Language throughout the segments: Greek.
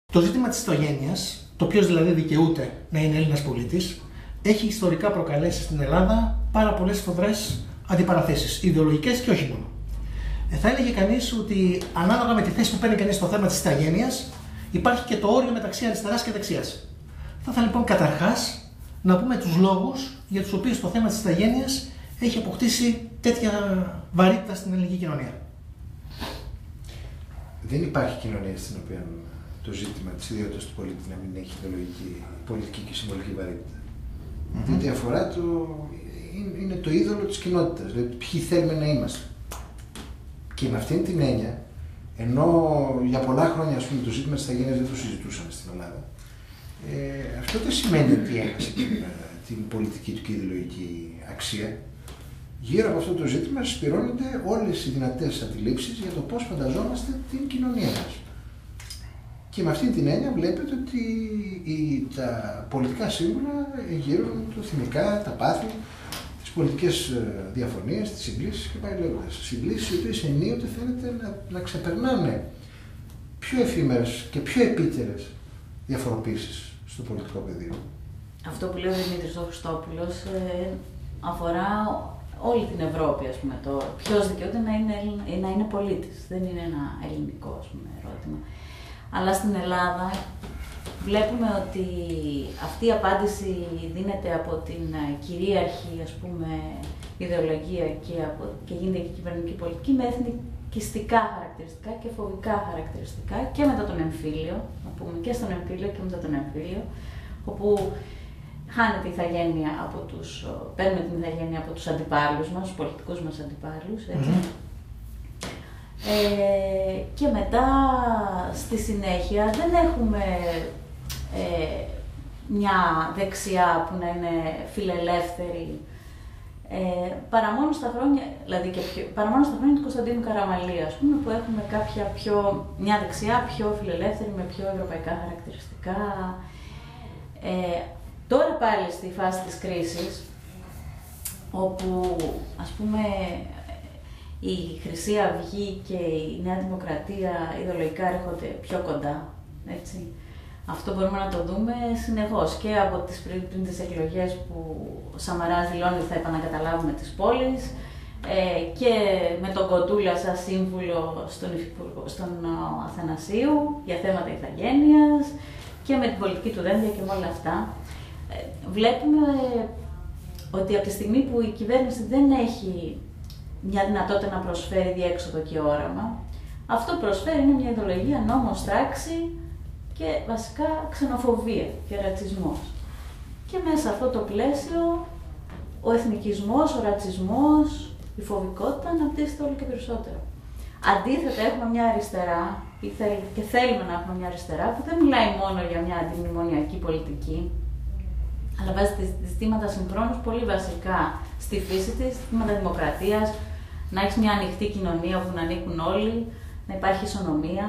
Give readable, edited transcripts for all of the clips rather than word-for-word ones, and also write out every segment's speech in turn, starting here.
Το ζήτημα της ηθαγένειας, το ποιος δηλαδή δικαιούται να είναι Έλληνας πολίτης, έχει ιστορικά προκαλέσει στην Ελλάδα πάρα πολλές σφοδρές αντιπαραθέσεις, ιδεολογικές και όχι μόνο. Θα έλεγε κανείς ότι ανάλογα με τη θέση που παίρνει κανείς στο θέμα της ηθαγένειας, υπάρχει και το όριο μεταξύ αριστεράς και δεξιάς. Θα ήθελα λοιπόν καταρχάς να πούμε τους λόγους για τους οποίους το θέμα της ηθαγένειας έχει αποκτήσει τέτοια βαρύτητα στην ελληνική κοινωνία. Δεν υπάρχει κοινωνία στην οποία το ζήτημα της ιδιότητας του πολίτη να μην έχει ιδεολογική, πολιτική και συμβολική βαρύτητα. Διότι αφορά είναι το είδωλο της κοινότητας, δηλαδή ποιοι θέλουμε να είμαστε. Και με αυτήν την έννοια, ενώ για πολλά χρόνια το ζήτημα της ηθαγένειας δεν το συζητούσαμε στην Ελλάδα, αυτό δεν σημαίνει ότι έχασε την πολιτική του και ιδεολογική αξία. Γύρω από αυτό το ζήτημα συσπηρώνονται όλες οι δυνατές αντιλήψεις για το πώς φανταζόμαστε την κοινωνία μας. Και με αυτή την έννοια βλέπετε ότι τα πολιτικά σύμβουλα γύρουν το θυμικά, τα πάθη, τις πολιτικές διαφωνίες, τις συγκλήσεις και πάει λέγοντας. Συγκλήσεις οι οποίες ενίοτε φαίνεται να ξεπερνάνε πιο εφήμερες και πιο επίτερες διαφοροποίησεις στο πολιτικό πεδίο. Αυτό που λέει ο Δημήτρης ο Χριστόπουλος αφορά όλη την Ευρώπη, ας πούμε, το ποιος δικαιούται να είναι πολίτης. Δεν είναι ένα ελληνικό, ας πούμε, ερώτημα. Αλλά στην Ελλάδα βλέπουμε ότι αυτή η απάντηση δίνεται από την κυρίαρχη, ας πούμε, ιδεολογία και γίνεται και κυβερνητική πολιτική με εθνικιστικά χαρακτηριστικά και φοβικά χαρακτηριστικά και μετά τον εμφύλιο, να πούμε, και στον εμφύλιο και μετά τον εμφύλιο, όπου χάνεται η ηθαγένεια παίρνουμε την ηθαγένεια από τους αντιπάλους μας, τους πολιτικούς μας αντιπάλους, έτσι. Και μετά, στη συνέχεια, δεν έχουμε μια δεξιά που να είναι φιλελεύθερη, παρά μόνο στα χρόνια, δηλαδή παρά μόνο στα χρόνια του Κωνσταντίνου Καραμαλή, ας πούμε, που έχουμε μια δεξιά πιο φιλελεύθερη, με πιο ευρωπαϊκά χαρακτηριστικά. Τώρα πάλι στη φάση της κρίσης, όπου, ας πούμε, η Χρυσή Αυγή και η Νέα Δημοκρατία ιδεολογικά έρχονται πιο κοντά, έτσι. Αυτό μπορούμε να το δούμε συνεχώς και από τις πριν τις εκλογές που ο Σαμαράς δηλώνει ότι θα επανακαταλάβουμε τις πόλεις και με τον Κοντούλα σαν σύμβουλο στον Αθανασίου για θέματα ηθαγένειας και με την πολιτική του Δένδια και με όλα αυτά. Βλέπουμε ότι από τη στιγμή που η κυβέρνηση δεν έχει μια δυνατότητα να προσφέρει διέξοδο και όραμα, αυτό που προσφέρει είναι μια ιδεολογία, νόμος, τάξη και βασικά ξενοφοβία και ρατσισμός. Και μέσα σε αυτό το πλαίσιο ο εθνικισμός, ο ρατσισμός, η φοβικότητα αναπτύσσεται όλο και περισσότερο. Αντίθετα, έχουμε μια αριστερά και θέλουμε να έχουμε μια αριστερά που δεν μιλάει μόνο για μια αντιμνημονιακή πολιτική, αλλά βάζει ζητήματα συγχρόνως πολύ βασικά στη φύση της, ζητήματα δημοκρατίας, να έχεις μια ανοιχτή κοινωνία όπου να ανήκουν όλοι, να υπάρχει ισονομία.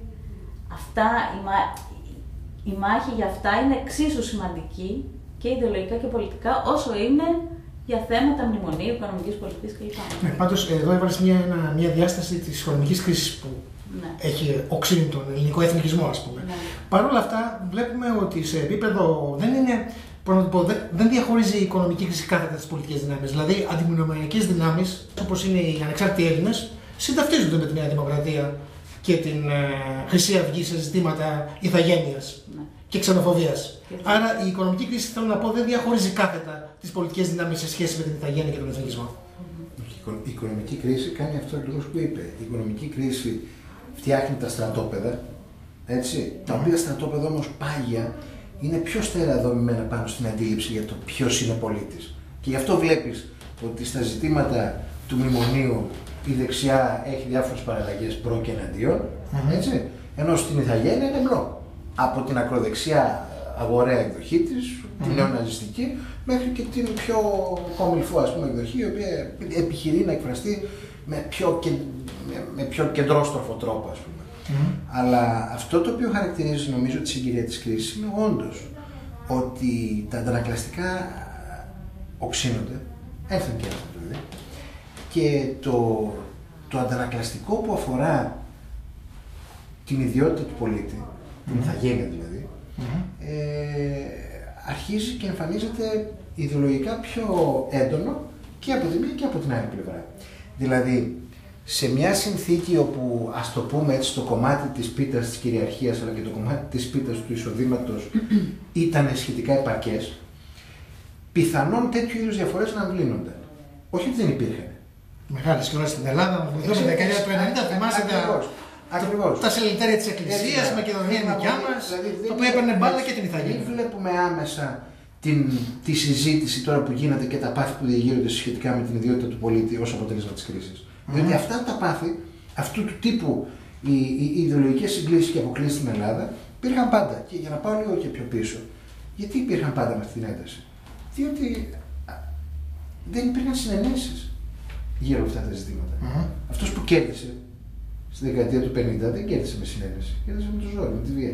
Η μάχη για αυτά είναι εξίσου σημαντική και ιδεολογικά και πολιτικά όσο είναι για θέματα μνημονίου, οικονομικής πολιτικής κλπ. Ναι, πάντως εδώ έβαλες μια διάσταση της οικονομικής κρίσης που έχει οξύνει τον ελληνικό εθνικισμό, ας πούμε. Ναι. Παρ' όλα αυτά βλέπουμε ότι σε επίπεδο δεν διαχωρίζει η οικονομική κρίση κάθετα τις πολιτικές δυνάμεις. Δηλαδή, αντιμνημονιακές δυνάμεις, όπως είναι οι ανεξάρτητοι Έλληνες, συνταυτίζονται με τη Νέα Δημοκρατία και την Χρυσή Αυγή σε ζητήματα ηθαγένειας και ξενοφοβίας. Άρα, η οικονομική κρίση, θέλω να πω, δεν διαχωρίζει κάθετα τις πολιτικές δυνάμεις σε σχέση με την ηθαγένεια και τον εθνικισμό. Η οικονομική κρίση κάνει αυτό ακριβώς που είπε. Η οικονομική κρίση φτιάχνει τα στρατόπεδα, έτσι, τα οποία στρατόπεδα όμως πάγια είναι πιο στερα δομημένα πάνω στην αντίληψη για το ποιος είναι πολίτης. Και γι' αυτό βλέπεις ότι στα ζητήματα του μνημονίου η δεξιά έχει διάφορες παραλλαγές προ και εναντίον, έτσι, ενώ στην ηθαγένεια είναι μπλοκ. Από την ακροδεξιά αγοραία εκδοχή της, την νεοναζιστική, μέχρι και την πιο κομιλφό, ας πούμε, εκδοχή, η οποία επιχειρεί να εκφραστεί με πιο κεντρόστροφο τρόπο, ας πούμε. Αλλά αυτό το οποίο χαρακτηρίζει, νομίζω, τη συγκυρία της κρίσης είναι όντως ότι τα αντανακλαστικά οξύνονται, έρθουν και έρθουν δηλαδή, και το αντανακλαστικό που αφορά την ιδιότητα του πολίτη την ηθαγένεια δηλαδή, αρχίζει και εμφανίζεται ιδεολογικά πιο έντονο και από τη μία και από την άλλη πλευρά. Δηλαδή, σε μια συνθήκη όπου, ας το πούμε έτσι, το κομμάτι της πίτας της κυριαρχίας αλλά και το κομμάτι της πίτας του εισοδήματος ήταν σχετικά επαρκές, πιθανόν τέτοιου είδους διαφορές να αμβλύνονται. Όχι ότι δεν υπήρχαν. Μεγάλες κιόλας στην Ελλάδα, το δεκαετία του 90, θυμάστε τα σελιτέρια της Εκκλησίας, η Μακεδονία είναι δικιά μας, το οποίο έπαιρνε μπάλα και την ηθαγένεια. Δεν βλέπουμε άμεσα τη συζήτηση τώρα που γίνεται και τα πάθη που διαγείρονται σχετικά με την ιδιότητα του πολίτη ως αποτέλεσμα της κρίσης. Διότι αυτά τα πάθη, αυτού του τύπου οι ιδεολογικές συγκλήσεις και αποκλήσεις στην Ελλάδα υπήρχαν πάντα. Και για να πάω λίγο και πιο πίσω, γιατί υπήρχαν πάντα με αυτή την ένταση? Διότι δεν υπήρχαν συνενέσεις γύρω από αυτά τα ζητήματα. Αυτός που κέρδισε στη δεκαετία του 50 δεν κέρδισε με συνένεση, κέρδισε με το ζόρι, με τη βία.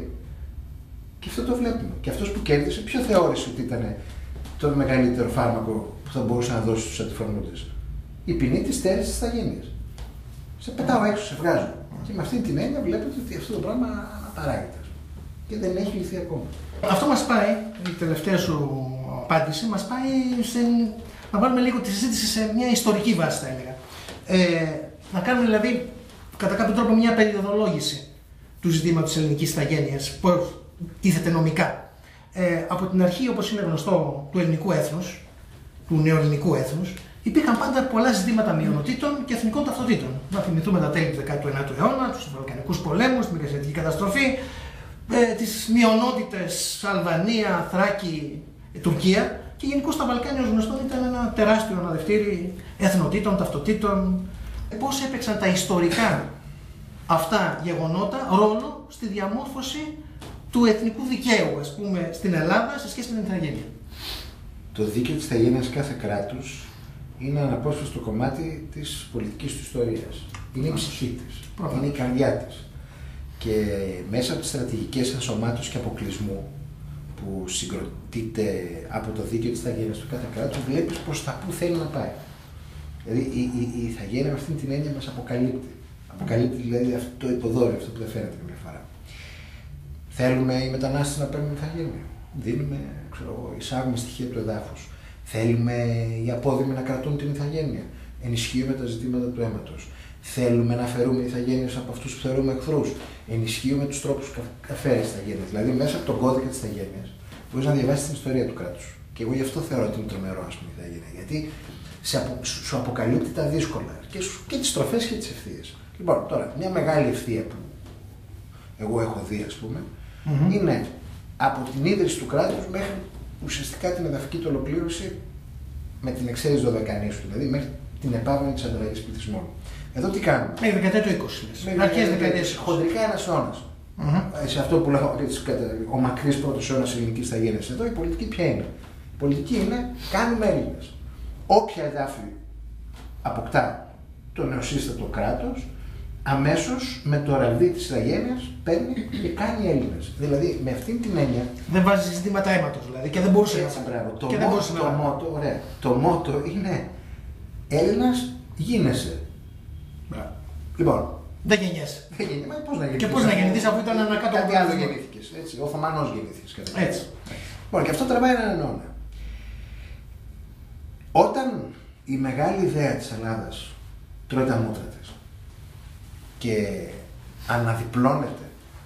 Και αυτό το βλέπουμε. Και αυτός που κέρδισε, ποιο θεώρησε ότι ήταν το μεγαλύτερο φάρμακο που θα μπορούσε να δώσει στους αντιφρονούντες? Η ποινή της στέρησης της ηθαγένειας. Σε πετάω έξω, σε βγάζω. Και με αυτή την έννοια βλέπετε ότι αυτό το πράγμα αναπαράγεται. Και δεν έχει λυθεί ακόμα. Αυτό μας πάει, η τελευταία σου απάντηση, μας πάει να βάλουμε λίγο τη συζήτηση σε μια ιστορική βάση, θα έλεγα. Να κάνουμε δηλαδή κατά κάποιο τρόπο μια περιοδολόγηση του ζητήματος της ελληνικής ηθαγένειας, που τίθεται νομικά. Από την αρχή, όπως είναι γνωστό, του ελληνικού έθνους, του νεοελληνικού έθνους, υπήρχαν πάντα πολλά ζητήματα μειονοτήτων και εθνικών ταυτοτήτων. Να θυμηθούμε τα τέλη του 19ου αιώνα, τους Βαλκανικούς πολέμους, την Μεγασιατική καταστροφή, τις μειονότητες Αλβανία, Θράκη, Τουρκία, και γενικώς τα Βαλκάνια ως γνωστό ήταν ένα τεράστιο αναδευτήρι εθνοτήτων, ταυτοτήτων. Πώς έπαιξαν τα ιστορικά αυτά γεγονότα ρόλο στη διαμόρφωση του εθνικού δικαίου, ας πούμε, στην Ελλάδα σε σχέση με την ηθαγένεια? Το δίκαιο της ηθαγένειας κάθε κράτους είναι αναπόσπαστο κομμάτι της πολιτικής του ιστορίας. Είναι η ψυχή της, είναι η καρδιά της. Και μέσα από τις στρατηγικές ενσωμάτωσης και αποκλεισμού που συγκροτείται από το δίκαιο της ηθαγένειας του κάθε κράτους, βλέπεις προς τα πού θέλει να πάει. Δηλαδή η ηθαγένεια με αυτήν την έννοια μας αποκαλύπτει. Αποκαλύπτει δηλαδή αυτό το υποδόριο, αυτό που δεν φαίνεται καμιά φορά. Θέλουμε οι μετανάστες να παίρνουν ηθαγένεια. Δίνουμε, εισάγουμε στοιχεία του εδάφους. Θέλουμε οι απόδημοι να κρατούν την ηθαγένεια. Ενισχύουμε τα ζητήματα του αίματος. Θέλουμε να αφαιρούμε ηθαγένειες από αυτούς που θεωρούμε εχθρούς. Ενισχύουμε τους τρόπους αφαίρεσης ηθαγένειας. Δηλαδή, μέσα από τον κώδικα της ηθαγένειας μπορείς να διαβάσεις την ιστορία του κράτους. Και εγώ γι' αυτό θεωρώ ότι είναι τρομερό, ας πούμε, η ηθαγένεια. Γιατί σου αποκαλύπτει τα δύσκολα και τις στροφές και τις ευθείες. Λοιπόν, τώρα, μια μεγάλη ευθεία που εγώ έχω δει, ας πούμε, είναι από την ίδρυση του κράτους μέχρι ουσιαστικά την εδαφική του ολοκλήρωση, με την εξαίρεση Δωδεκανήσου, δηλαδή μέχρι την επάβρονη της ανταλλαγής πληθυσμών. Εδώ τι κάνουμε? Μέχρι δεκαετία του 20. Αρχές δεκαετίας. Χοντρικά ένας αιώνας. Σε αυτό που λέω ο μακρύς πρώτος αιώνας ελληνικής ηθαγένειας. Εδώ η πολιτική ποια είναι? Η πολιτική είναι κάνουμε Έλληνες. Όποια εδάφη αποκτά το νεοσύστατο κράτος, αμέσως με το ραβδί της ηθαγένειας παίρνει και κάνει Έλληνες. Δηλαδή με αυτήν την έννοια. Δεν βάζει ζητήματα αίματος δηλαδή και δεν μπορούσε να. Το μότο είναι Έλληνας γίνεσαι. Λοιπόν. Δεν γεννιέσαι. Πώς να γεννηθείς? Και πώς να γεννηθείς αφού ήταν ένα κάτω από κάτι άλλο γεννήθηκες. Έτσι. Ο Θωμανός γεννήθηκες. Έτσι. Λοιπόν, και αυτό τραβάει έναν αιώνα. Όταν η μεγάλη ιδέα της Ελλάδας τρώει τα μούτρα της και αναδιπλώνεται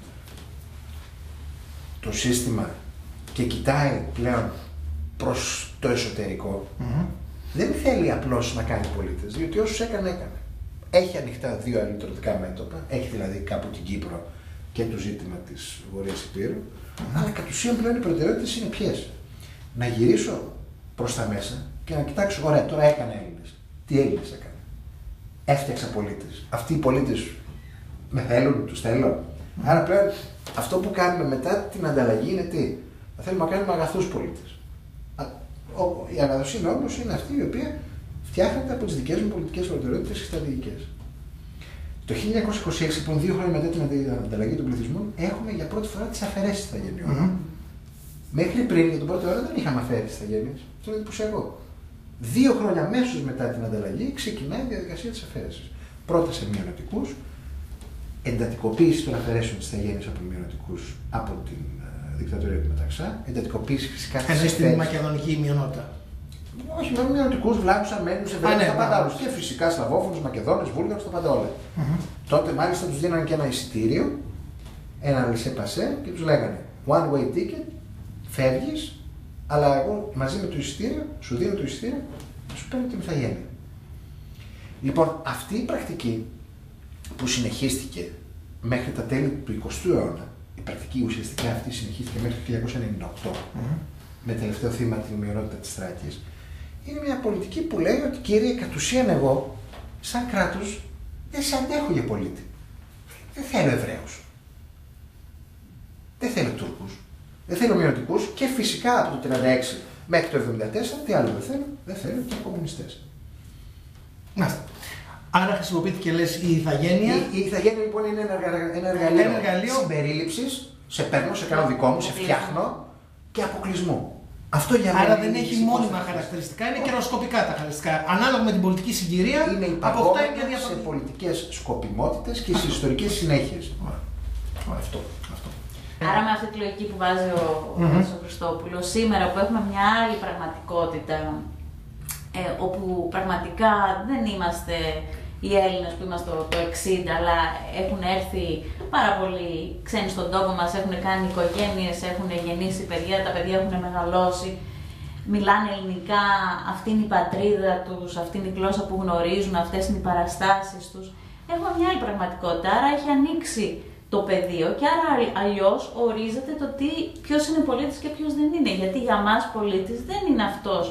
το σύστημα και κοιτάει πλέον προς το εσωτερικό, δεν θέλει απλώς να κάνει πολίτες, διότι όσους έκανε. Έχει ανοιχτά δύο αλληλωτρωτικά μέτωπα, έχει δηλαδή κάπου την Κύπρο και το ζήτημα της Βορειάς Υπήρου, αλλά κατ' ουσίαν πλέον οι προτεραιότητες είναι ποιες? Να γυρίσω προς τα μέσα και να κοιτάξω, ωραία, τώρα έκανα Έλληνες. Τι Έλληνες έκανα? Έφτιαξα πολίτες. Αυτοί οι πολίτες με θέλουν, τους θέλω. Άρα πλέον αυτό που κάνουμε μετά την ανταλλαγή είναι τι? Θα θέλουμε να κάνουμε αγαθούς πολίτες. Η αγαθοσύνη όμως είναι αυτή η οποία φτιάχνεται από τις δικές μου πολιτικές προτεραιότητες και στρατηγικές. Το 1926, λοιπόν, 2 χρόνια μετά την ανταλλαγή των πληθυσμών, έχουμε για πρώτη φορά τις αφαιρέσεις ηθαγενειών. Μέχρι πριν, για τον πρώτο αιώνα, δεν είχαμε αφαιρέσεις ηθαγένειες. Αυτό είναι εντυπωσιακό. 2 χρόνια αμέσως μετά την ανταλλαγή ξεκινάει η διαδικασία της αφαίρεσης. Πρώτα σε μειονοτικούς, εντατικοποίηση των αφαιρέσεων της ηθαγένειας από μειονοτικούς από την δικτατορία του Μεταξά, εντατικοποίηση φυσικά της Εννοείς την μακεδονική μειονότητα. Όχι, με μειονοτικούς, Βλάχους, Αρμένους, Εβραίους, τα πάντα άλλους. Και φυσικά Σλαβόφωνους, Μακεδόνες, Βούλγαρους, τα πάντα όλα. Τότε μάλιστα τους δίνανε και ένα εισιτήριο, ένα λεσέ-πασέ και τους λέγανε one way ticket, φεύγεις, αλλά εγώ μαζί με το εισιτήριο, σου δίνω το εισιτήριο και σου παίρνω την ηθαγένεια. Λοιπόν, αυτή η πρακτική που συνεχίστηκε μέχρι τα τέλη του 20ου αιώνα, η πρακτική ουσιαστικά αυτή συνεχίστηκε μέχρι το 1998, με τελευταίο θύμα την μειονότητα της Θράκης, είναι μια πολιτική που λέει ότι κύριε, κατ' ουσίαν εγώ, σαν κράτος, δεν σε αντέχω για πολίτη. Δεν θέλω Εβραίους. Δεν θέλω Τούρκους. Δεν θέλω μειονοτικούς και φυσικά από το 1936 μέχρι το 1974, τι άλλο δεν θέλω, δεν θέλω και κομμουνιστές. Μάλιστα. Άρα χρησιμοποιήθηκε, λες, η ηθαγένεια. Η ηθαγένεια λοιπόν είναι ένα εργαλείο συμπερίληψης, σε παίρνω, σε κάνω δικό μου, σε φτιάχνω και αποκλεισμού. Αυτό για μένα. Άρα δεν έχει μόνιμα χαρακτηριστικά, είναι καιροσκοπικά τα χαρακτηριστικά. Ανάλογα με την πολιτική συγκυρία, είναι υπαγόμενο σε πολιτικές σκοπιμότητες και σε ιστορικές συνέχειες. Αυτό. Άρα με αυτή τη λογική που βάζει ο Χριστόπουλος, σήμερα που έχουμε μια άλλη πραγματικότητα, όπου πραγματικά δεν είμαστε οι Έλληνες που είμαστε το 60, αλλά έχουν έρθει πάρα πολλοί ξένοι στον τόπο μας, έχουν κάνει οικογένειες, έχουν γεννήσει παιδιά, τα παιδιά έχουν μεγαλώσει, μιλάνε ελληνικά, αυτή είναι η πατρίδα τους, αυτή είναι η γλώσσα που γνωρίζουν, αυτές είναι οι παραστάσεις τους. Έχουμε μια άλλη πραγματικότητα, άρα έχει ανοίξει το πεδίο και άρα αλλιώς ορίζεται το ποιος είναι πολίτης και ποιος δεν είναι. Γιατί για μας πολίτης δεν είναι αυτός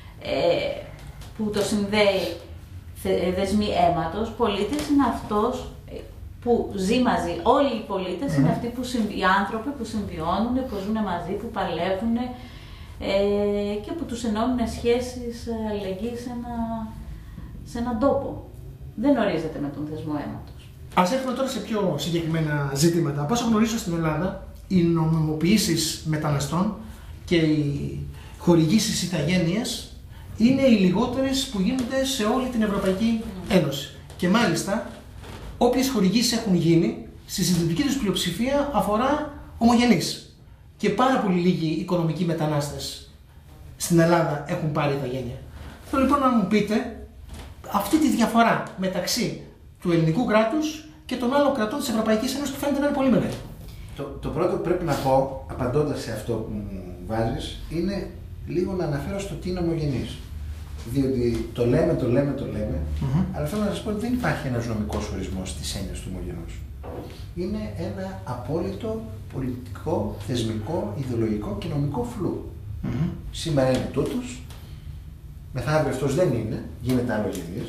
που το συνδέει δεσμοί αίματος. Πολίτης είναι αυτός που ζει μαζί. Όλοι οι πολίτες είναι αυτοί οι άνθρωποι που συμβιώνουν, που ζουν μαζί, που παλεύουν και που τους ενώνουν σχέσεις αλληλεγγύης σε έναν τόπο. Δεν ορίζεται με τον δεσμό αίματος. Ας έρθουμε τώρα σε πιο συγκεκριμένα ζητήματα. Από όσο γνωρίζω στην Ελλάδα, οι νομιμοποιήσεις μεταναστών και οι χορηγήσεις ηθαγένειας είναι οι λιγότερες που γίνονται σε όλη την Ευρωπαϊκή Ένωση. Και μάλιστα, όποιες χορηγήσεις έχουν γίνει, στη συντριπτική τους πλειοψηφία αφορά ομογενείς. Και πάρα πολύ λίγοι οικονομικοί μετανάστες στην Ελλάδα έχουν πάρει ηθαγένεια. Θέλω λοιπόν να μου πείτε αυτή τη διαφορά μεταξύ του ελληνικού κράτους και των άλλων κρατών της Ευρωπαϊκής Ένωσης που φαίνεται να είναι πολύ μεγάλη. Το πρώτο που πρέπει να πω, απαντώντας σε αυτό που μου βάζεις, είναι λίγο να αναφέρω στο τι είναι ομογενής. Διότι το λέμε, αλλά θέλω να σας πω ότι δεν υπάρχει ένας νομικός ορισμός της έννοιας του ομογενούς. Είναι ένα απόλυτο πολιτικό, θεσμικό, ιδεολογικό και νομικό φλού. Σήμερα είναι τούτος, μεθαύριο αυτός δεν είναι, γίνεται αλλογενής.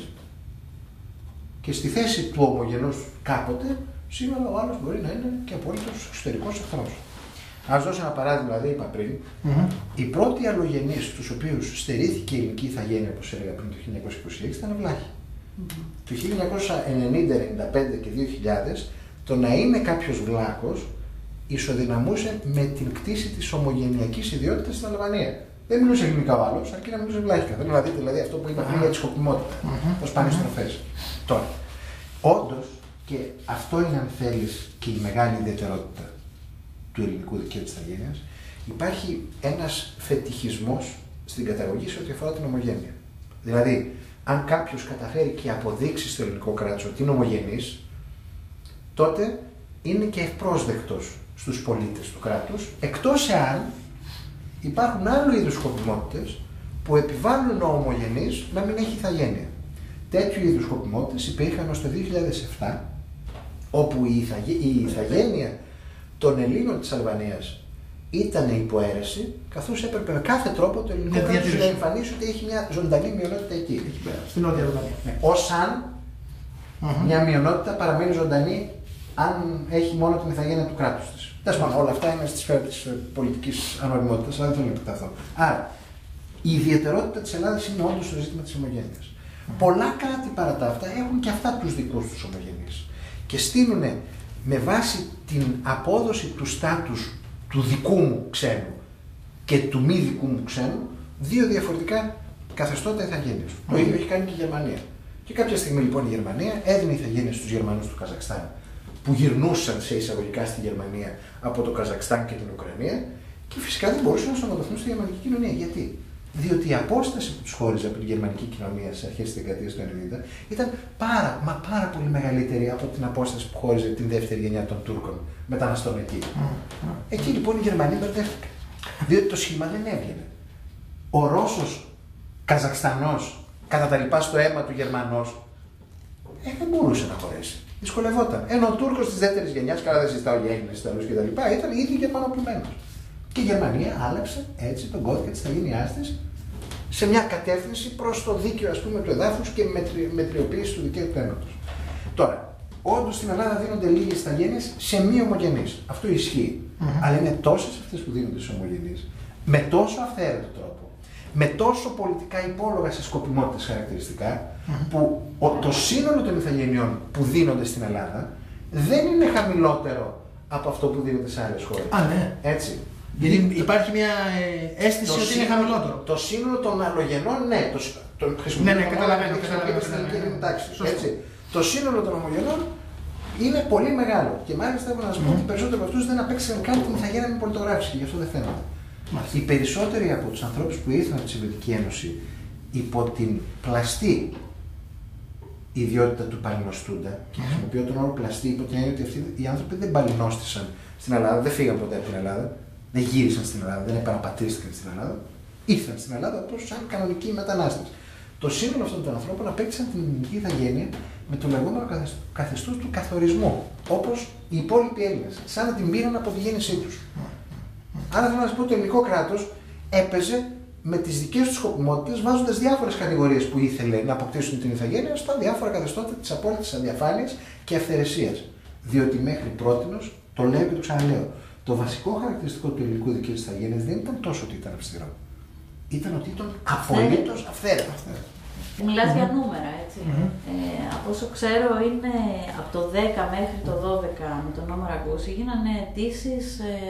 Και στη θέση του ομογενούς κάποτε, σήμερα ο άλλος μπορεί να είναι και απόλυτος εξωτερικός εχθρός. Ας δώσω ένα παράδειγμα, δηλαδή είπα πριν, οι πρώτοι αλλογενείς στους οποίους στερήθηκε η ελληνική ηθαγένεια, όπως έλεγα πριν το 1926, ήταν βλάχοι. Το 1990, 1995 και 2000, το να είναι κάποιος βλάχος ισοδυναμούσε με την κτήση της ομογενειακής ιδιότητας στην Αλβανία. Δεν μιλούσε ελληνικά ο άλλος, αρκεί να μιλούσε βλάχικα. Θέλω να δείτε δηλαδή αυτό που είπα πριν για τη σκοπιμότητα, πώς πάνε οι στροφές. Τώρα, όντως, και αυτό είναι αν θέλεις και η μεγάλη ιδιαιτερότητα του ελληνικού δικαίου της ηθαγένειας, υπάρχει ένας φετιχισμός στην καταγωγή σε ό,τι αφορά την ομογένεια. Δηλαδή, αν κάποιος καταφέρει και αποδείξει στο ελληνικό κράτος ότι είναι ομογενής, τότε είναι και ευπρόσδεκτος στους πολίτες του κράτους, εκτός εάν υπάρχουν άλλου είδους σκοπιμότητες που επιβάλλουν ο ομογενής να μην έχει ηθαγένεια. Τέτοιου είδους σκοπιμότητες υπήρχαν ως το 2007, όπου η ηθαγένεια των Ελλήνων της Αλβανίας ήταν υποαίρεση, καθώς έπρεπε με κάθε τρόπο το ελληνικό κράτος να εμφανίσει ότι έχει μια ζωντανή μειονότητα εκεί. Στην Νότια Αλβανία. Ως αν μια μειονότητα παραμένει ζωντανή αν έχει μόνο την ηθαγένεια του κράτους της. Τέλος πάντων, όλα αυτά είναι στη σφαίρα της πολιτικής ανοριμότητας, αλλά δεν θέλω να επεκταθώ. Άρα, η ιδιαιτερότητα της Ελλάδας είναι όντως το ζήτημα της ομογένειας. Πολλά κράτη παρά τα αυτά έχουν και αυτά τους δικούς τους ομογενείς και στείλουν με βάση την απόδοση του στάτους του δικού μου ξένου και του μη δικού μου ξένου δύο διαφορετικά καθεστώτα ηθαγένειας. Το ίδιο έχει κάνει και η Γερμανία. Και κάποια στιγμή λοιπόν η Γερμανία έδινε ηθαγένεια στους Γερμανούς του Καζακστάν που γυρνούσαν σε εισαγωγικά στη Γερμανία από το Καζακστάν και την Ουκρανία και φυσικά δεν μπορούσαν να σωματωθούν στη γερμανική κοινωνία. Γιατί? Διότι η απόσταση που τους χώριζε από την γερμανική κοινωνία στις αρχές της δεκαετίας του 90 ήταν πάρα πολύ μεγαλύτερη από την απόσταση που χώριζε την δεύτερη γενιά των Τούρκων μεταναστών εκεί. Εκεί λοιπόν οι Γερμανοί μπερδεύτηκαν. Διότι το σχήμα δεν έβγαινε. Ο Ρώσος Καζακστανός κατά τα λοιπά στο αίμα του Γερμανός δεν μπορούσε να χωρέσει. Δυσκολευόταν. Ενώ ο Τούρκος της δεύτερης γενιάς, καλά δεν συζητάω για Έλληνες, Ιταλούς κτλ., ήταν ήδη γερμανοποιημένος. Και η Γερμανία άλλαξε έτσι τον κώδικα της ηθαγένειάς της σε μια κατεύθυνση προς το δίκαιο, ας πούμε, του εδάφους και μετριοποίηση του δικαίου του ένωτος. Τώρα, όντως στην Ελλάδα δίνονται λίγες ηθαγένειες σε μη ομογενείς. Αυτό ισχύει. Αλλά είναι τόσες αυτές που δίνονται σε ομογενείς, με τόσο αυθαίρετο τρόπο, με τόσο πολιτικά υπόλογα σε σκοπιμότητες χαρακτηριστικά, που το σύνολο των ηθαγενειών που δίνονται στην Ελλάδα δεν είναι χαμηλότερο από αυτό που δίνεται σε άλλες χώρες. Ναι. Έτσι. Γιατί υπάρχει μια αίσθηση ότι είναι χαμηλότερο. Το σύνολο των αλλογενών, ναι, το ναι, καταλαβαίνω. Το σύνολο των ομογενών είναι πολύ μεγάλο. Και μάλιστα έχω να σας πω ότι οι περισσότεροι από αυτούς δεν απέκτησαν καν την ηθαγένεια με πολιτογράφηση, γι' αυτό δεν φαίνεται. Οι περισσότεροι από τους ανθρώπους που ήρθαν από τη Σοβιετική Ένωση υπό την πλαστή ιδιότητα του παλινοστούντα, και χρησιμοποιώ τον όρο πλαστή υπό την έννοια ότι αυτοί οι άνθρωποι δεν παλινόστησαν στην Ελλάδα, δεν φύγαν ποτέ από την Ελλάδα, δεν γύρισαν στην Ελλάδα, δεν επαναπατρίστηκαν στην Ελλάδα, ήρθαν στην Ελλάδα όπως σαν κανονικοί μετανάστες. Το σύνολο αυτών των ανθρώπων απέκτησαν την ελληνική ηθαγένεια με το λεγόμενο καθεστώς του καθορισμού, όπως οι υπόλοιποι Έλληνες, σαν να την πήραν από τη γέννησή τους. Άρα θέλω να σας πω ότι το ελληνικό κράτος έπαιζε με τις δικές τους σκοπιμότητες, βάζοντας διάφορες κατηγορίες που ήθελε να αποκτήσουν την ηθαγένεια στα διάφορα καθεστώτα της απόλυτης αδιαφάνειας και αυθαιρεσίας. Διότι μέχρι πρότινος, το λέω και το ξαναλέω, το βασικό χαρακτηριστικό του ελληνικού δικαίου της ηθαγένειας δεν ήταν τόσο ότι ήταν αυστηρό. Ήταν ότι ήταν απολύτως αυθαίρετο. Μιλάς για νούμερα, έτσι. Από όσο ξέρω, είναι από το 10 μέχρι το 12 με τον νόμο Ραγκούση γίνανε αιτήσεις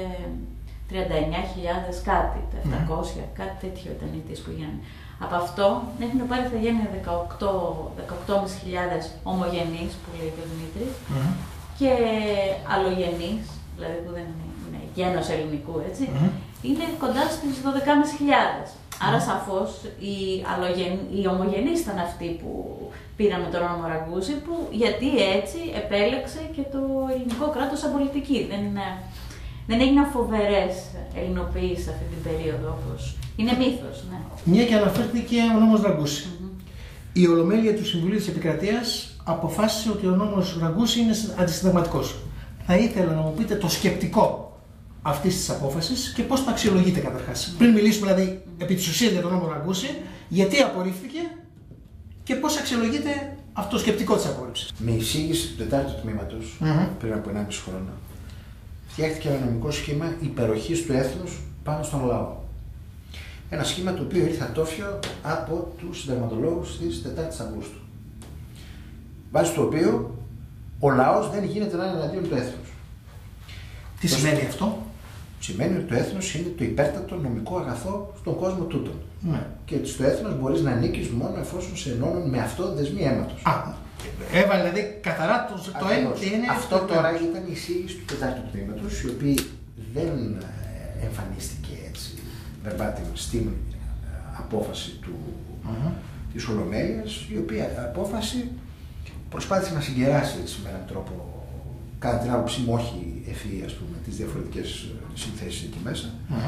39.000 κάτι, 700, κάτι τέτοιο ήταν οι αιτήσεις που γίνανε. Από αυτό έχουν πάρει ηθαγένεια 18.500 ομογενείς, που λέει και ο Δημήτρης, και αλλογενείς, δηλαδή που δεν είναι γένος ελληνικού, έτσι, είναι κοντά στις 12.500. Άρα σαφώς οι ομογενείς ήταν αυτοί που πήραν με τον όνομα Ραγκούση, που γιατί έτσι επέλεξε και το ελληνικό κράτος σαν πολιτική. Δεν έγιναν φοβερές ελληνοποιήσεις αυτή την περίοδο, όπως είναι μύθος. Ναι. Μια και αναφέρθηκε ο νόμος Ραγκούση. Η Ολομέλεια του Συμβουλίου της Επικρατείας αποφάσισε ότι ο νόμος Ραγκούση είναι αντισυνταγματικός. Θα ήθελα να μου πείτε το σκεπτικό αυτής της απόφασης και πώς το αξιολογείτε καταρχάς. Πριν μιλήσουμε δηλαδή επί της ουσίας για τον νόμο Ραγκούση, γιατί απορρίφθηκε και πώς αξιολογείτε αυτό το σκεπτικό της απόρριψης. Με εισήγηση του τετάρτου τμήματος, πριν από 1,5 χρόνο, φτιάχτηκε ένα νομικό σχήμα υπεροχής του έθνους πάνω στον λαό. Ένα σχήμα το οποίο ήρθε ατόφιο από τους συνταγματολόγους της 4ης Αυγούστου. Βάσει του οποίου ο λαός δεν γίνεται να είναι εναντίον του έθνους. Τι σημαίνει αυτό? Σημαίνει ότι το έθνος είναι το υπέρτατο νομικό αγαθό στον κόσμο τούτον. Και ότι στο έθνος μπορείς να ανήκεις μόνο εφόσον σε ενώνουν με αυτό δεσμοί αίματος. Έβαλε δηλαδή καθαρά το έννοια. Αυτό τώρα ήταν η εισήγηση του τετάρτου τμήματος, η οποία δεν εμφανίστηκε έτσι verbatim στην απόφαση της Ολομέλειας, η οποία απόφαση προσπάθησε να συγκεράσει έτσι, με έναν τρόπο, κατά την άποψή μου όχι ευφυή, ας πούμε, τις διαφορετικές συνθέσεις εκεί μέσα.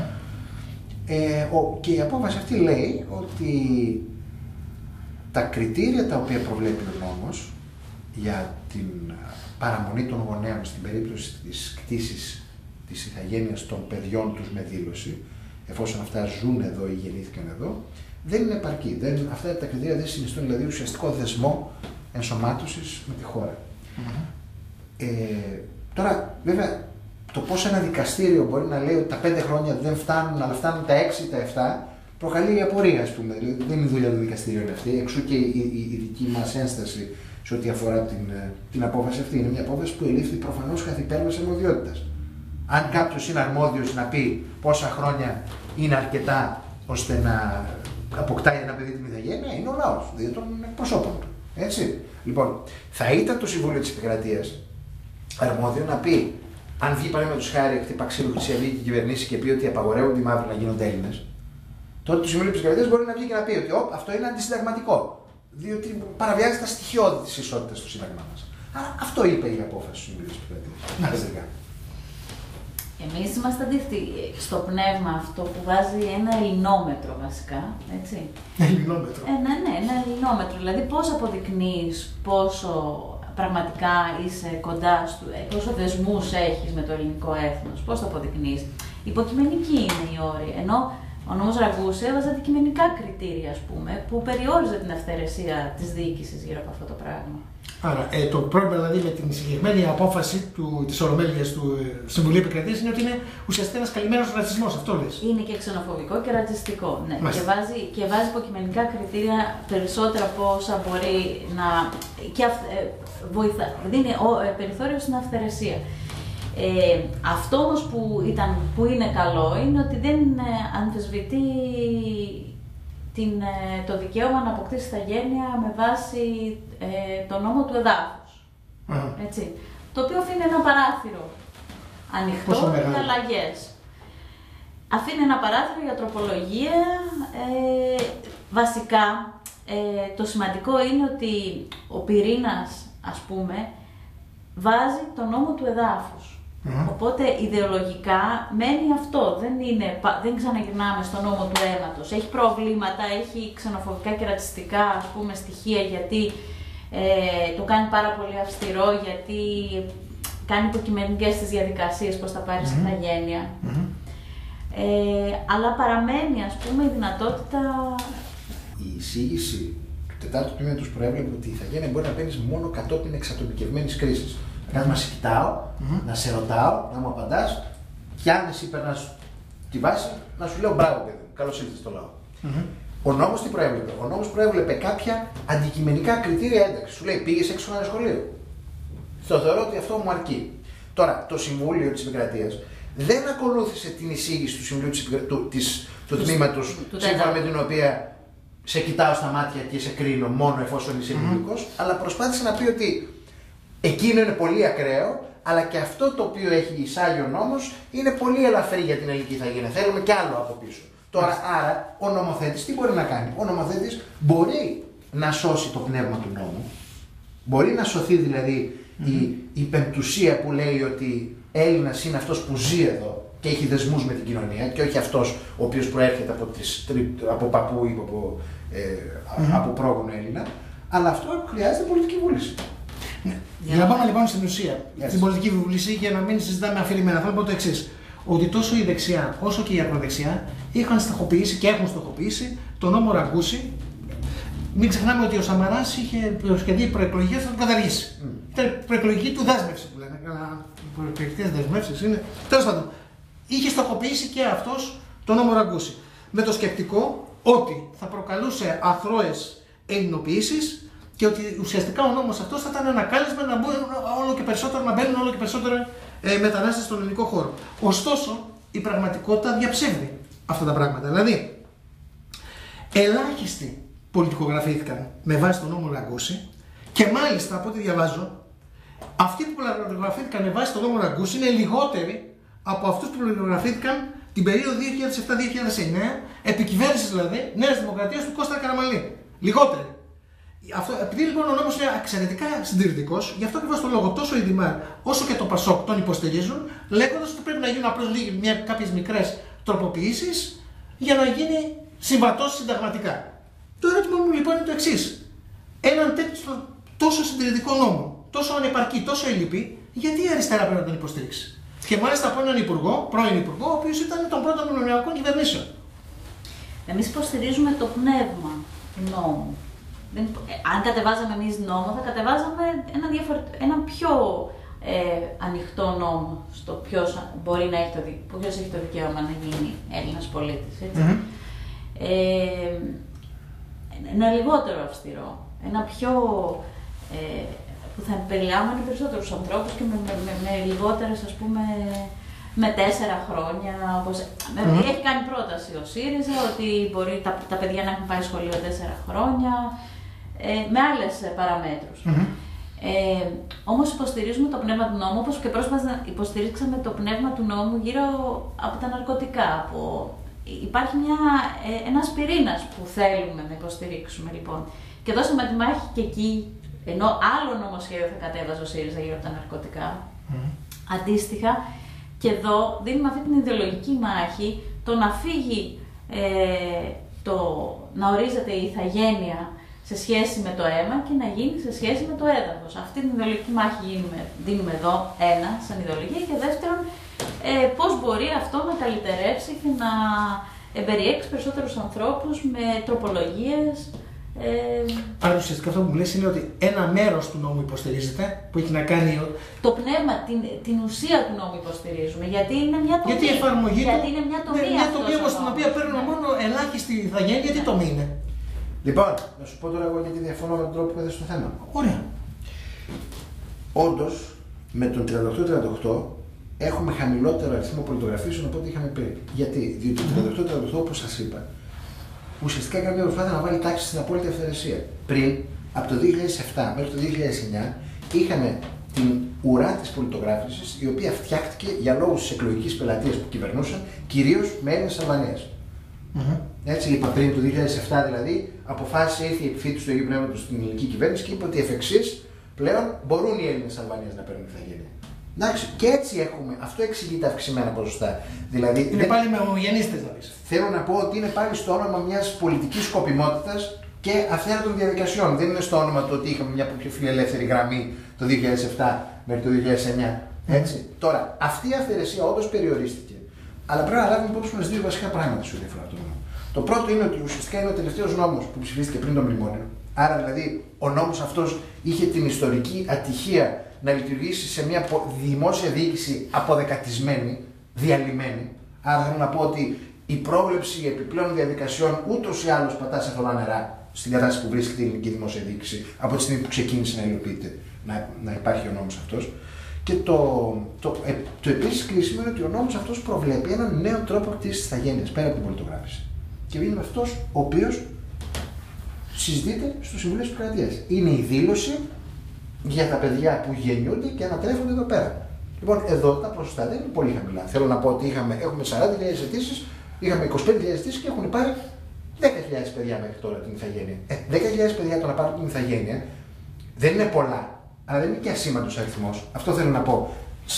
Και η απόφαση αυτή λέει ότι τα κριτήρια τα οποία προβλέπει ο νόμος για την παραμονή των γονέων στην περίπτωση της κτήσης της ηθαγένειας των παιδιών τους με δήλωση, εφόσον αυτά ζουν εδώ ή γεννήθηκαν εδώ, δεν είναι επαρκή. Αυτά τα κριτήρια δεν συνιστούν δηλαδή ουσιαστικό δεσμό ενσωμάτωσης με τη χώρα. Τώρα, βέβαια, το πώς ένα δικαστήριο μπορεί να λέει ότι τα 5 χρόνια δεν φτάνουν, αλλά φτάνουν τα 6 ή τα 7, προκαλεί απορία, ας πούμε. Δηλαδή, δεν είναι η δουλειά του δικαστήριου αυτή. Εξού και η δική μας ένσταση σε ό,τι αφορά την απόφαση αυτή. Είναι μια απόφαση που ελήφθη προφανώς καθ' υπέρβαση αρμοδιότητας. Αν κάποιος είναι αρμόδιος να πει πόσα χρόνια είναι αρκετά ώστε να αποκτάει ένα παιδί την ηθαγένεια, είναι ο λαός, δηλαδή των εκπροσώπων του. Έτσι. Λοιπόν, θα ήταν το Συμβούλιο της Επικρατείας αρμόδιο να πει, αν βγει παραδείγματος χάρη χτύπα ξύλο Χρυσή Αυγή και κυβερνήσει και πει ότι απαγορεύονται οι μαύροι να γίνονται Έλληνες, τότε το Συμβούλιο Επικρατείας μπορεί να βγει και να πει ότι αυτό είναι αντισυνταγματικό. Διότι παραβιάζει τα στοιχειώδη της ισότητας στο Σύνταγμά μας. Άρα αυτό είπε η απόφαση του Συμβουλίου Επικρατείας. Εμείς είμαστε αντίθετοι στο πνεύμα αυτό που βάζει ένα ελληνόμετρο βασικά, έτσι. Ελληνόμετρο. Ναι, ένα ελληνόμετρο. Δηλαδή πώς αποδεικνύεις πόσο πραγματικά είσαι κοντά πόσο δεσμούς έχεις με το ελληνικό έθνος, πώς το αποδεικνύεις. Υποκειμενική είναι η όρη, ενώ ο νόμος Ραγκούση έβαζε αντικειμενικά κριτήρια, ας πούμε, που περιόριζε την αυθαιρεσία της διοίκησης γύρω από αυτό το πράγμα. Άρα, το πρόβλημα δηλαδή με την συγκεκριμένη απόφαση της Ολομέλειας του Συμβουλίου Επικρατείας είναι ότι είναι ουσιαστικά ένας καλυμμένος ρατσισμός, αυτό λες. Είναι και ξενοφοβικό και ρατσιστικό. Ναι. Και βάζει υποκειμενικά κριτήρια περισσότερα από όσα μπορεί να. Δίνει περιθώριο στην αυθαιρεσία. Αυτό όμως που είναι καλό είναι ότι δεν αμφισβητεί το δικαίωμα να αποκτήσει ηθαγένεια με βάση τον νόμο του εδάφους. Έτσι. Το οποίο αφήνει ένα παράθυρο ανοιχτό για αλλαγές. Αφήνει ένα παράθυρο για τροπολογία. Βασικά, το σημαντικό είναι ότι ο πυρήνας, ας πούμε, βάζει τον νόμο του εδάφους. Οπότε ιδεολογικά μένει αυτό, δεν ξαναγυρνάμε στον νόμο του αίματος. Έχει προβλήματα, έχει ξενοφοβικά και ρατσιστικά, ας πούμε, στοιχεία, γιατί το κάνει πάρα πολύ αυστηρό, γιατί κάνει υποκειμενικές τις διαδικασίες πώς θα πάρεις ηθαγένεια. Αλλά παραμένει, ας πούμε, η δυνατότητα. Η εισήγηση του τετάρτου τμήματος προέβλεπε ότι η ηθαγένεια μπορεί να παίρνεις μόνο κατόπιν εξατομικευμένης κρίσης. Να σε κοιτάω, να σε ρωτάω, να μου απαντάς, και αν εσύ περνάς τη βάση, να σου λέω μπράβο, παιδί μου, καλώς ήρθες στο λαό. Ο νόμος τι προέβλεπε? Ο νόμος προέβλεπε κάποια αντικειμενικά κριτήρια ένταξης. Σου λέει πήγες έξω από ένα σχολείο. Το θεωρώ ότι αυτό μου αρκεί. Τώρα, το Συμβούλιο της Επικρατείας δεν ακολούθησε την εισήγηση του Συμβουλίου του τμήματος, σύμφωνα με την οποία σε κοιτάω στα μάτια και σε κρίνω μόνο εφόσον είσαι ελληνικός, αλλά προσπάθησε να πει ότι εκείνο είναι πολύ ακραίο, αλλά και αυτό το οποίο έχει εισάγει ο νόμος είναι πολύ ελαφρύ για την ελληνική ηθαγένεια. Θέλουμε κι άλλο από πίσω. Τώρα, άρα, ο νομοθέτης τι μπορεί να κάνει? Ο νομοθέτης μπορεί να σώσει το πνεύμα του νόμου, μπορεί να σωθεί δηλαδή η πεμπτουσία που λέει ότι Έλληνας είναι αυτός που ζει εδώ και έχει δεσμούς με την κοινωνία και όχι αυτός ο οποίος προέρχεται από παππού ή από πρόγονο Έλληνα, αλλά αυτό χρειάζεται πολιτική βούληση. Για να πάμε λοιπόν στην ουσία, στην πολιτική βούληση, για να μην συζητάμε αφηρημένα, θα πω το εξής. Ότι τόσο η δεξιά όσο και η ακροδεξιά είχαν στοχοποιήσει και έχουν στοχοποιήσει τον νόμο Ραγκούση. Μην ξεχνάμε ότι ο Σαμαράς είχε σχεδί προεκλογικές να τον καταργήσει. Ήταν προεκλογική του δέσμευση που λένε. Προεκλογικές δεσμεύσεις είναι. Τέλος πάντων, είχε στοχοποιήσει και αυτός τον νόμο Ραγκούση. Με το σκεπτικό ότι θα προκαλούσε αθρώες ελληνοποιήσεις και ότι ουσιαστικά ο νόμος αυτός θα ήταν ένα κάλεσμα να μπουν να μπαίνουν όλο και περισσότερο μετανάστες στον ελληνικό χώρο. Ωστόσο, η πραγματικότητα διαψεύδει αυτά τα πράγματα. Δηλαδή, ελάχιστοι πολιτικογραφήθηκαν με βάση τον νόμο Ραγκούση και μάλιστα από ό,τι διαβάζω, αυτοί που πολιτικογραφήθηκαν με βάση τον νόμο Ραγκούση είναι λιγότεροι από αυτούς που πολιτικογραφήθηκαν την περίοδο 2007-2009, επικυβέρνησης δηλαδή Νέας Δημοκρατίας του Κώστα Καραμανλή. Λιγότεροι. Επειδή λοιπόν ο νόμος είναι εξαιρετικά συντηρητικός, γι' αυτό ακριβώς το λόγο τόσο η Δημάρ όσο και το Πασόκ τον υποστηρίζουν, λέγοντας ότι πρέπει να γίνουν απλώς κάποιες μικρές τροποποιήσεις για να γίνει συμβατός συνταγματικά. Το ερώτημα μου λοιπόν είναι το εξής. Έναν τέτοιο τόσο συντηρητικό νόμο, τόσο ανεπαρκή, τόσο ελλειπή, γιατί η αριστερά πρέπει να τον υποστηρίξει? Και μάλιστα από έναν πρώην υπουργό, ο οποίος ήταν των πρώτων μνημονιακών κυβερνήσεων. Εμείς υποστηρίζουμε το πνεύμα του νόμου. Αν κατεβάζαμε εμείς νόμο, θα κατεβάζαμε ένα πιο ανοιχτό νόμο στο ποιος μπορεί να έχει το δικαίωμα να γίνει Έλληνας πολίτης. Ένα λιγότερο αυστηρό, ένα πιο που θα περιλάμβανε περισσότερους ανθρώπους και με λιγότερες, ας πούμε, με 4 χρόνια, όπως έχει κάνει πρόταση ο ΣΥΡΙΖΑ, ότι μπορεί τα παιδιά να έχουν πάει σχολείο 4 χρόνια, με άλλες παραμέτρους. Όμως υποστηρίζουμε το πνεύμα του νόμου, όπως και πρόσφατα υποστηρίξαμε το πνεύμα του νόμου γύρω από τα ναρκωτικά. Υπάρχει ένας πυρήνας που θέλουμε να υποστηρίξουμε, λοιπόν. Και δώσαμε τη μάχη και εκεί, ενώ άλλο νομοσχέδιο θα κατέβαζε ο ΣΥΡΙΖΑ γύρω από τα ναρκωτικά. Αντίστοιχα, και εδώ δίνουμε αυτή την ιδεολογική μάχη, το να φύγει, να ορίζεται η ηθαγένεια σε σχέση με το αίμα και να γίνει σε σχέση με το έδαφος. Αυτή την ιδεολογική μάχη δίνουμε εδώ, ένα, σαν ιδεολογία, και δεύτερον, πώς μπορεί αυτό να καλυτερεύσει και να εμπεριέξει περισσότερους ανθρώπους με τροπολογίες. Άρα ουσιαστικά αυτό που μου λες είναι ότι ένα μέρος του νόμου υποστηρίζεται, που έχει να κάνει... Το πνεύμα, την ουσία του νόμου υποστηρίζουμε, γιατί είναι μια τομή. Γιατί η εφαρμογή γιατί είναι μια τομή, μια τομή όμως την οποία παίρνουν μόνο ελάχιστη ηθαγένεια, γιατί τομή είναι. Λοιπόν, να σου πω τώρα εγώ γιατί διαφωνώ με τον τρόπο που έδωσε το θέμα. Ωραία. Όντως, με τον 38-38 έχουμε χαμηλότερο αριθμό πολιτογραφήσεων από ό,τι είχαμε πριν. Γιατί? Διότι το 38-38, όπως σας είπα, ουσιαστικά έκανε μια προσπάθεια να βάλει τάξη στην απόλυτη αυθαιρεσία. Πριν, από το 2007 μέχρι το 2009, είχαμε την ουρά της πολιτογράφησης, η οποία φτιάχτηκε για λόγους της εκλογικής πελατείας που κυβερνούσαν, κυρίως με Έλληνες Αλβανίες. Έτσι είπα πριν, το 2007 δηλαδή, αποφάσισε, ήρθε η επιφύτηση του Αγίου Πνεύματος στην ελληνική κυβέρνηση και είπε ότι εφ' εξής πλέον μπορούν οι Έλληνες Αλβανίες να παίρνουν ηθαγένεια. Εντάξει, και έτσι έχουμε, αυτό εξηγεί τα αυξημένα ποσοστά. Δηλαδή, είναι πάλι με ομογενείς, θέλω να πω ότι είναι πάλι στο όνομα μιας πολιτικής σκοπιμότητας και αυθαίρετων διαδικασιών. Δεν είναι στο όνομα του ότι είχαμε μια πιο φιλελεύθερη γραμμή το 2007 μέχρι το 2009. Έτσι. Τώρα, αυτή η αυθαιρεσία όντως περιορίστηκε. Αλλά πρέπει να λάβουμε υπόψη μας δύο βασικά πράγματα σε ό,τι αφορά το νόμο. Το πρώτο είναι ότι ουσιαστικά είναι ο τελευταίος νόμος που ψηφίστηκε πριν το μνημόνιο. Άρα δηλαδή ο νόμος αυτός είχε την ιστορική ατυχία να λειτουργήσει σε μια δημόσια διοίκηση αποδεκατισμένη, διαλυμένη. Άρα θέλω να πω ότι η πρόβλεψη επιπλέον διαδικασιών ούτως ή άλλως πατά σε θολά νερά στην κατάσταση που βρίσκεται η ελληνική δημόσια διοίκηση από τη στιγμή που ξεκίνησε να υλοποιείται, να υπάρχει ο νόμος αυτός. Και το επίσης κρίσιμο είναι ότι ο νόμος αυτός προβλέπει έναν νέο τρόπο κτήσης της ηθαγένειας πέρα από την πολιτογράφηση. Και είναι αυτός ο οποίος συζητείται στο Συμβούλιο της Επικρατείας. Είναι η δήλωση για τα παιδιά που γεννιούνται και ανατρέφονται εδώ πέρα. Λοιπόν, εδώ τα ποσοστά δεν είναι πολύ χαμηλά. Θέλω να πω ότι έχουμε 40.000 αιτήσεις, είχαμε 25.000 αιτήσεις και έχουν πάρει 10.000 παιδιά μέχρι τώρα την ηθαγένεια. 10.000 παιδιά το να πάρουν την ηθαγένεια δεν είναι πολλά. Αλλά δεν είναι και ασήμαντος αριθμός. Αυτό θέλω να πω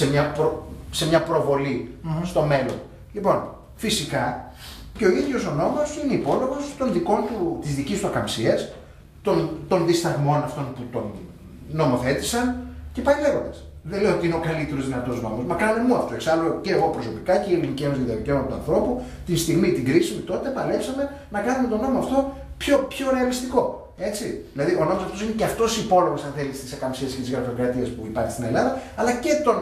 σε μια προβολή στο μέλλον. Λοιπόν, φυσικά και ο ίδιος ο νόμος είναι υπόλογος της δικής του ακαμψίας, των δισταγμών αυτών που τον νομοθέτησαν και πάει λέγοντας. Δεν λέω ότι είναι ο καλύτερος δυνατός νόμος. Μα κάνανε μου αυτό. Εξάλλου και εγώ προσωπικά και η Ελληνική Ένωση για τα Δικαιώματα του Ανθρώπου, τη στιγμή την κρίσιμη τότε, παλέψαμε να κάνουμε τον νόμο αυτό πιο ρεαλιστικό. Έτσι. Δηλαδή, ο νόμος αυτός είναι και αυτός υπόλογος, αν θέλει, της ακαμψίας και της γραφειοκρατίας που υπάρχει στην Ελλάδα, αλλά και των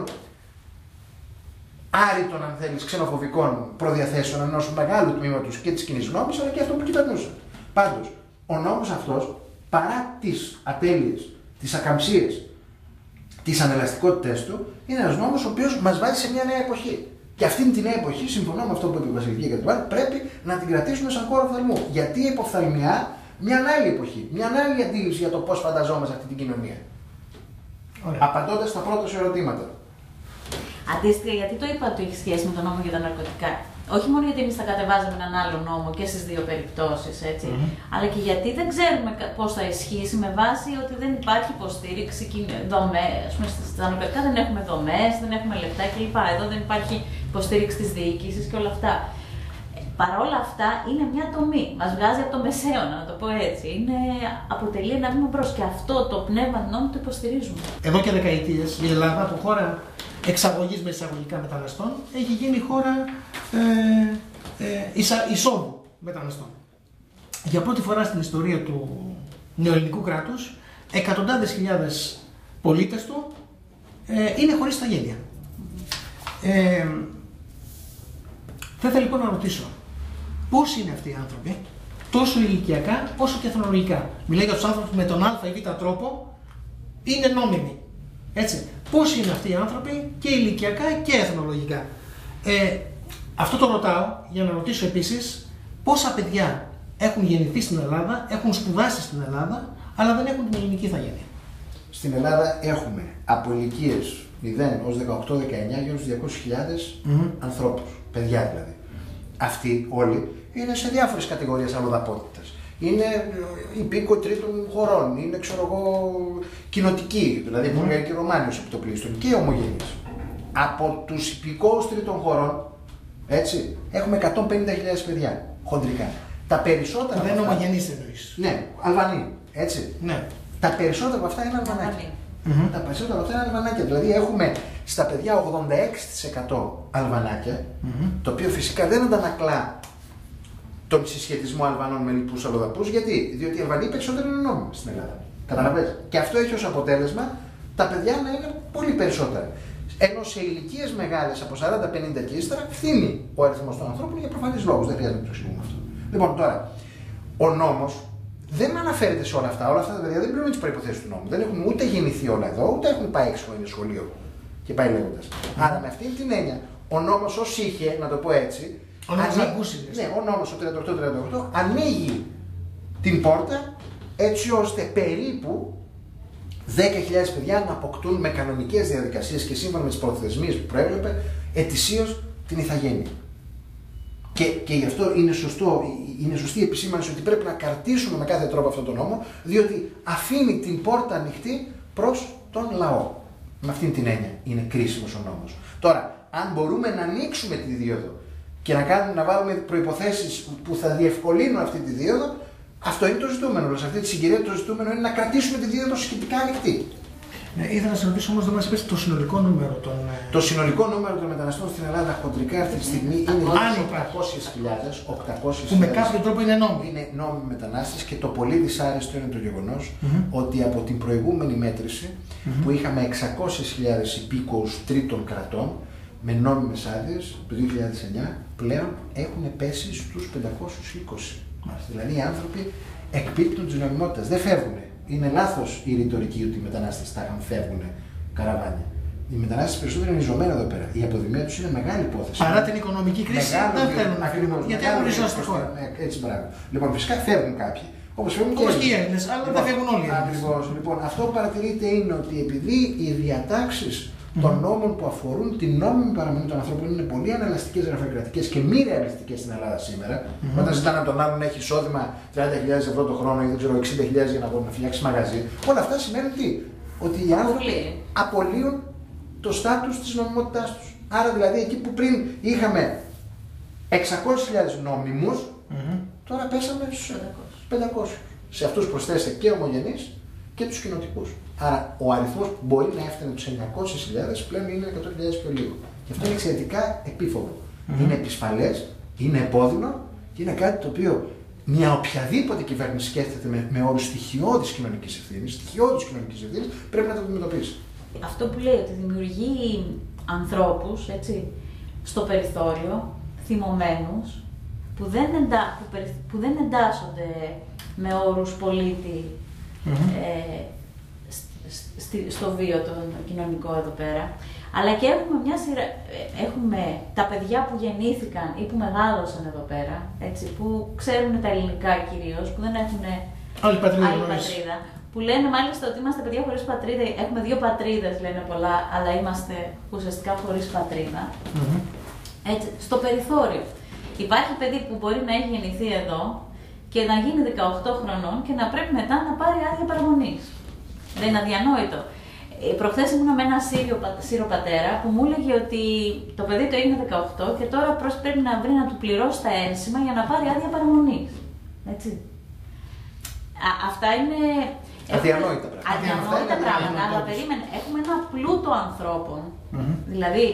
άρρητων, αν θέλει, ξενοφοβικών προδιαθέσεων ενός μεγάλου τμήματος και της κοινής γνώμης, αλλά και αυτό που κυβερνούσαν. Πάντως, ο νόμος αυτός, παρά τις ατέλειες, τις ακαμψίες, τις ανελαστικότητες του, είναι ένας νόμος ο οποίος μας βάζει σε μια νέα εποχή. Και αυτήν την νέα εποχή, συμφωνώ με αυτό που είπε η Βασιλική Κατρουβάλ, πρέπει να την κρατήσουμε σαν χώρο οφθαλμού. Γιατί υποφθαλμιά μια άλλη εποχή, μια άλλη αντίληψη για το πώς φανταζόμαστε αυτή την κοινωνία. Απαντώντας στα πρώτα σου ερωτήματα. Αντίστοιχα, γιατί το είπα ότι έχει σχέση με τον νόμο για τα ναρκωτικά. Όχι μόνο γιατί εμείς θα κατεβάζαμε έναν άλλο νόμο και στις δύο περιπτώσεις, έτσι, αλλά και γιατί δεν ξέρουμε πώς θα ισχύσει με βάση ότι δεν υπάρχει υποστήριξη, δομές. Στα ναρκωτικά δεν έχουμε δομές, δεν έχουμε λεφτά κλπ. Εδώ δεν υπάρχει υποστήριξη της διοίκησης και όλα αυτά. Παρ' όλα αυτά είναι μια τομή. Μας βγάζει από το μεσαίωνα, να το πω έτσι. Αποτελεί ένα βήμα μπρος και αυτό το πνεύμα νόμου το υποστηρίζουμε. Εδώ και δεκαετίες η Ελλάδα, από χώρα εξαγωγής με εισαγωγικά μεταναστών, έχει γίνει χώρα εισόδου μεταναστών. Για πρώτη φορά στην ιστορία του νεοελληνικού κράτους, εκατοντάδες χιλιάδες πολίτες του είναι χωρίς ηθαγένεια. Θα ήθελα λοιπόν να ρωτήσω, πώς είναι αυτοί οι άνθρωποι, τόσο ηλικιακά όσο και εθνολογικά. Μιλάει για τους άνθρωπους με τον α ή β τρόπο, είναι νόμιμοι. Έτσι. Πώς είναι αυτοί οι άνθρωποι και ηλικιακά και εθνολογικά. Αυτό το ρωτάω για να ρωτήσω επίσης πόσα παιδιά έχουν γεννηθεί στην Ελλάδα, έχουν σπουδάσει στην Ελλάδα, αλλά δεν έχουν την ελληνική ηθαγένεια. στην Ελλάδα έχουμε από ηλικίες 0 ως 18-19 γύρω στους 200.000 ανθρώπους, παιδιά δηλαδή. Αυτοί όλοι είναι σε διάφορες κατηγορίες αλλοδαπότητας. Είναι υπήκοοι τρίτων χωρών, είναι ξέρω εγώ κοινοτικοί, δηλαδή Βουλγαρική Ρωμάνοι ως επιτοπλίστων και ομογενείς. Από τους υπηκόους τρίτων χωρών, έτσι, έχουμε 150.000 παιδιά, χοντρικά. Τα περισσότερα. Δεν είναι ομογενείς εννοείς. Ναι, Αλβανοί, έτσι. Ναι. Τα περισσότερα από αυτά είναι Αλβανάκια. Τα περισσότερα από αυτά είναι Αλβανάκια. Δηλαδή έχουμε στα παιδιά 86% Αλβανάκια, το οποίο φυσικά δεν αντανακλά τον συσχετισμό Αλβανών με λοιπούς αλλοδαπούς. Γιατί? Διότι οι Αλβανοί περισσότερο είναι νόμιμοι στην Ελλάδα. Καταλαβαίνετε. Και αυτό έχει ως αποτέλεσμα τα παιδιά να είναι πολύ περισσότερα. Ενώ σε ηλικίες μεγάλες από 40-50 και ύστερα φθήνει ο αριθμός των ανθρώπων για προφανείς λόγους. Δεν χρειάζεται να το εξηγούμε αυτό. Λοιπόν, τώρα, ο νόμος δεν αναφέρεται σε όλα αυτά. Όλα αυτά τα παιδιά δεν πληρώνουν τις προϋποθέσεις του νόμου. Δεν έχουν ούτε γεννηθεί όλα εδώ, ούτε έχουν πάει 6 χρόνια σχολείο. Και πάει λέγοντας. Άρα, με αυτή την έννοια, ο νόμος ως είχε, να το πω έτσι. Ο νόμος ναι, ο νόμος ο 38-38 ανοίγει την πόρτα έτσι ώστε περίπου 10.000 παιδιά να αποκτούν με κανονικές διαδικασίες και σύμφωνα με τις προθεσμίες που προέβλεπε ετησίως την ηθαγένεια. Και γι' αυτό είναι σωστή η επισήμανση ότι πρέπει να καρτίσουμε με κάθε τρόπο αυτόν τον νόμο, διότι αφήνει την πόρτα ανοιχτή προς τον λαό. Με αυτήν την έννοια είναι κρίσιμος ο νόμος. Τώρα, αν μπορούμε να ανοίξουμε τη δίωδο και να βάλουμε προϋποθέσεις που θα διευκολύνουν αυτή τη δίωδο, αυτό είναι το ζητούμενο. Σε αυτή τη συγκυρία το ζητούμενο είναι να κρατήσουμε τη δίωδο σχετικά ανοιχτή. Ναι, ήθελα να σε ρωτήσω όμως, δεν μας είπες το συνολικό νούμερο των. Το συνολικό νούμερο των μεταναστών στην Ελλάδα χοντρικά αυτή τη στιγμή είναι 800.000. Που με κάποιο τρόπο είναι νόμιμοι. Είναι νόμιμοι μετανάστες και το πολύ δυσάρεστο είναι το γεγονός ότι από την προηγούμενη μέτρηση που είχαμε 600.000 υπήκοους τρίτων κρατών με νόμιμες άδειες το 2009 πλέον έχουν πέσει στους 520. Δηλαδή οι άνθρωποι εκπίπτουν της νομιμότητας, δεν φεύγουν. Είναι λάθος η ρητορική ότι οι μετανάστες θα φεύγουν καραβάνια. Οι μετανάστες περισσότερο είναι ριζωμένοι εδώ πέρα. Η αποδημία τους είναι μεγάλη υπόθεση. Παρά την οικονομική κρίση δεν θέλουν να φύγουν. Γιατί έχουν ριζώσει στη χώρα. Έτσι, μπράβο. Λοιπόν, φυσικά φεύγουν κάποιοι. Όπως και οι Έλληνες, αλλά δεν φεύγουν όλοι οι Έλληνες. Ακριβώς. Λοιπόν, αυτό που παρατηρείται είναι ότι επειδή οι διατάξεις των νόμων που αφορούν την νόμιμη παραμονή των ανθρώπων είναι πολύ ανελαστικές, γραφειοκρατικές και μη ρεαλιστικές στην Ελλάδα σήμερα. Όταν ζητάνε από τον άλλον να έχει εισόδημα 30.000 ευρώ το χρόνο ή δεν ξέρω 60.000 για να μπορεί να φτιάξει μαγαζί, όλα αυτά σημαίνουν τι? Ότι οι άνθρωποι απολύουν το στάτους της νομιμότητάς τους. Άρα δηλαδή εκεί που πριν είχαμε 600.000 νόμιμους, τώρα πέσαμε στους 500. Σε αυτούς προσθέστε και ομογενείς και τους κοινοτικούς. Άρα ο αριθμός που μπορεί να έφτανε τους 900.000 πλέον είναι 100.000 πιο λίγο. Και αυτό είναι εξαιρετικά επίφοβο. Είναι επισφαλές, είναι επώδυνο και είναι κάτι το οποίο μια οποιαδήποτε κυβέρνηση σκέφτεται με όρους στοιχειώδης κοινωνικής ευθύνης, πρέπει να το αντιμετωπίσει. Αυτό που λέει ότι δημιουργεί ανθρώπους, έτσι, στο περιθώριο, θυμωμένους, που δεν εντάσσονται με όρους πολίτη στο βίο τον κοινωνικό εδώ πέρα, αλλά και έχουμε μια σειρά, έχουμε τα παιδιά που γεννήθηκαν ή που μεγάλωσαν εδώ πέρα, έτσι, που ξέρουν τα ελληνικά κυρίως, που δεν έχουν άλλη πατρίδα, που λένε μάλιστα ότι είμαστε παιδιά χωρίς πατρίδα, έχουμε δύο πατρίδες λένε πολλά, αλλά είμαστε ουσιαστικά χωρίς πατρίδα. Έτσι, στο περιθώριο. Υπάρχει παιδί που μπορεί να έχει γεννηθεί εδώ και να γίνει 18 χρονών και να πρέπει μετά να πάρει άδεια παραμονής. Δεν είναι αδιανόητο. Προχθές ήμουν με ένα Σύρο πατέρα που μου έλεγε ότι το παιδί του έγινε 18 και τώρα πρέπει να βρει να του πληρώσει τα ένσημα για να πάρει άδεια παραμονής. Έτσι. Αυτά είναι αδιανόητα πράγματα, αλλά περίμενε. Έχουμε ένα πλούτο ανθρώπων, δηλαδή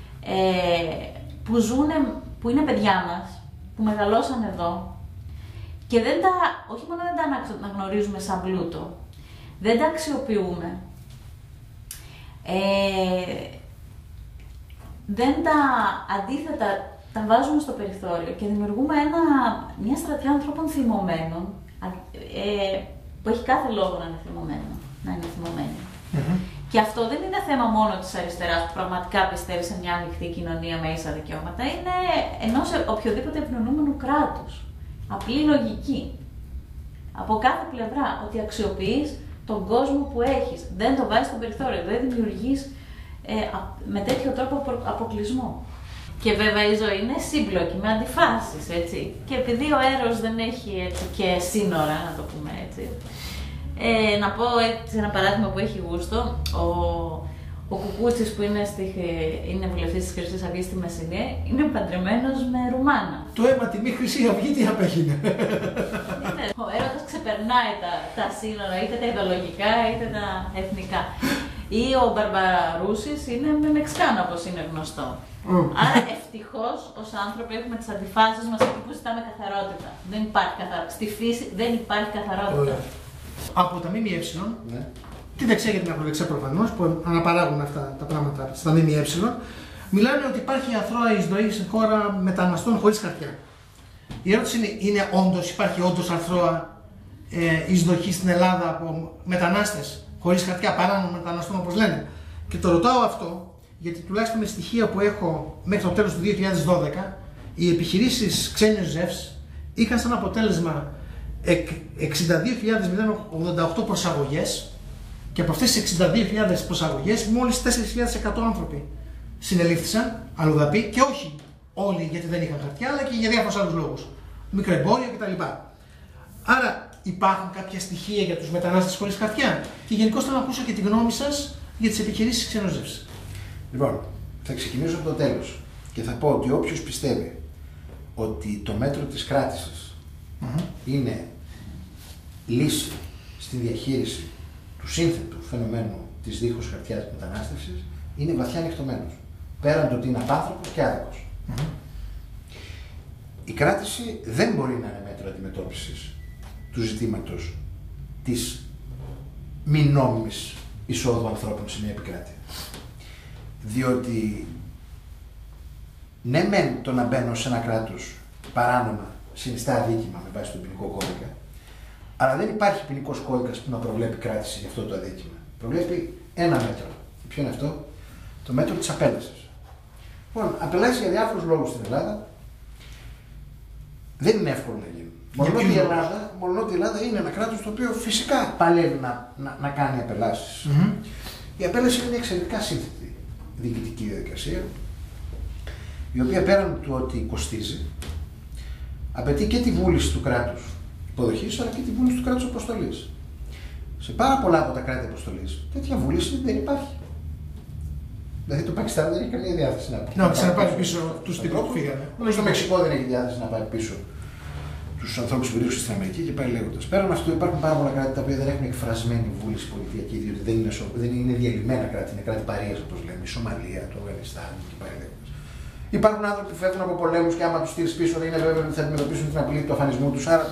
που είναι παιδιά μας, που μεγαλώσαν εδώ και όχι μόνο δεν τα αναγνωρίζουμε σαν πλούτο, δεν τα αξιοποιούμε, αντίθετα τα βάζουμε στο περιθώριο και δημιουργούμε μια στρατιά ανθρώπων θυμωμένων, που έχει κάθε λόγο να είναι θυμωμένοι. Και αυτό δεν είναι θέμα μόνο της αριστεράς που πραγματικά πιστεύει σε μια ανοιχτή κοινωνία με ίσα δικαιώματα, είναι ενός οποιοδήποτε ευνοούμενου κράτους. Απλή λογική. Από κάθε πλευρά, ότι αξιοποιείς τον κόσμο που έχεις. Δεν το βάζεις στο περιθώριο, δεν δημιουργείς με τέτοιο τρόπο αποκλεισμό. Και βέβαια η ζωή είναι σύμπλοκη, με αντιφάσεις, έτσι. Και επειδή ο έρος δεν έχει έτσι, και σύνορα, να το πούμε έτσι. Να πω έτσι ένα παράδειγμα που έχει γούστο. Ο Κουκούτσης που είναι βουλευτής της Χρυσής Αυγής στη Μεσσηνία είναι παντρεμένος με Ρουμάνα. Το αίμα τιμή Χρυσή Αυγή τι απέχει. Ο έρωτας ξεπερνάει τα σύνορα, είτε τα ιδεολογικά είτε τα εθνικά. Ή ο Μπαρμπαρούσης είναι με Μεξικάνο, όπως είναι γνωστό. Άρα ευτυχώς ως άνθρωποι έχουμε τις αντιφάσεις μας εκεί που ζητάμε καθαρότητα. Δεν υπάρχει καθαρότητα. Στη φύση δεν υπάρχει καθαρότητα. Από τα ΜΜΕ, τη δεξιά και την ακροδεξιά προφανώς, που αναπαράγουν αυτά τα πράγματα στα ΜΜΕ, μιλάνε ότι υπάρχει αθρώα εισδοχή σε χώρα μεταναστών χωρίς χαρτιά. Η ερώτηση είναι υπάρχει όντως αθρώα εισδοχή στην Ελλάδα από μετανάστες χωρίς χαρτιά, παράνομων μεταναστών όπως λένε. Και το ρωτάω αυτό, γιατί τουλάχιστον με στοιχεία που έχω μέχρι το τέλος του 2012, οι επιχειρήσεις ξένιος ΖΕΦΣ είχαν σαν αποτέλεσμα 62.088 προσαγωγές και από αυτές τις 62.000 προσαγωγές μόλις 4.100 άνθρωποι συνελήφθησαν, αλλοδαποί, και όχι όλοι γιατί δεν είχαν χαρτιά, αλλά και για διάφορους άλλους λόγους, μικροεμπόρια κτλ. Άρα υπάρχουν κάποια στοιχεία για τους μετανάστες χωρίς χαρτιά και γενικώς θέλω να ακούσω και τη γνώμη σας για τις επιχειρήσεις ξένος ΖΕΦΣ. Λοιπόν, θα ξεκινήσω από το τέλος και θα πω ότι όποιος πιστεύει ότι το μέτρο της κράτησης είναι λύση στη διαχείριση του σύνθετου φαινομένου της δίχως χαρτιάς μετανάστευσης, είναι βαθιά ανοιχτωμένος. Πέραν του ότι είναι απάνθρωπος και άδικος. Η κράτηση δεν μπορεί να είναι μέτρο αντιμετώπισης του ζητήματος της μη νόμιμης εισόδου ανθρώπων σε μια επικράτεια. Διότι ναι μεν το να μπαίνω σε ένα κράτος παράνομα συνιστά αδίκημα με βάση τον ποινικό κώδικα, αλλά δεν υπάρχει ποινικός κώδικας που να προβλέπει κράτηση για αυτό το αδίκημα. Προβλέπει ένα μέτρο. Ποιο είναι αυτό? Το μέτρο της απέλασης. Λοιπόν, απελάσεις για διάφορους λόγους στην Ελλάδα δεν είναι εύκολο να γίνουν. Μόνο ότι η Ελλάδα είναι ένα κράτος το οποίο φυσικά παλεύει να κάνει απελάσεις. Η απέλαση είναι μια εξαιρετικά σύνθετη διοικητική διαδικασία, η οποία πέραν του ότι κοστίζει, απαιτεί και τη βούληση του κράτους υποδοχής, αλλά και τη βούληση του κράτους αποστολής. Σε πάρα πολλά από τα κράτη αποστολής, τέτοια βούληση δεν υπάρχει. Δηλαδή το Πακιστάν δεν έχει καμία διάθεση να πει. Να ξαναπάρει πίσω τους τύπους που φύγανε. Μόνο το Μεξικό δεν έχει διάθεση να πάρει πίσω τους ανθρώπους που βρίσκονται στην Αμερική και πάει λέγοντας. Πέραν αυτού, υπάρχουν πάρα πολλά κράτη τα οποία δεν έχουν εκφρασμένη βούληση πολιτιακή, διότι δεν είναι διαλυμένα κράτη, είναι κράτη παρείας, όπως λέμε, η Σομαλία, το Αφγανιστάν και πάει λέγοντας. Υπάρχουν άνθρωποι που φεύγουν από πολέμους και άμα τους στείλεις πίσω δεν είναι βέβαιο ότι θα αντιμετωπίσουν την απειλή του αφανισμού τους. Άρα,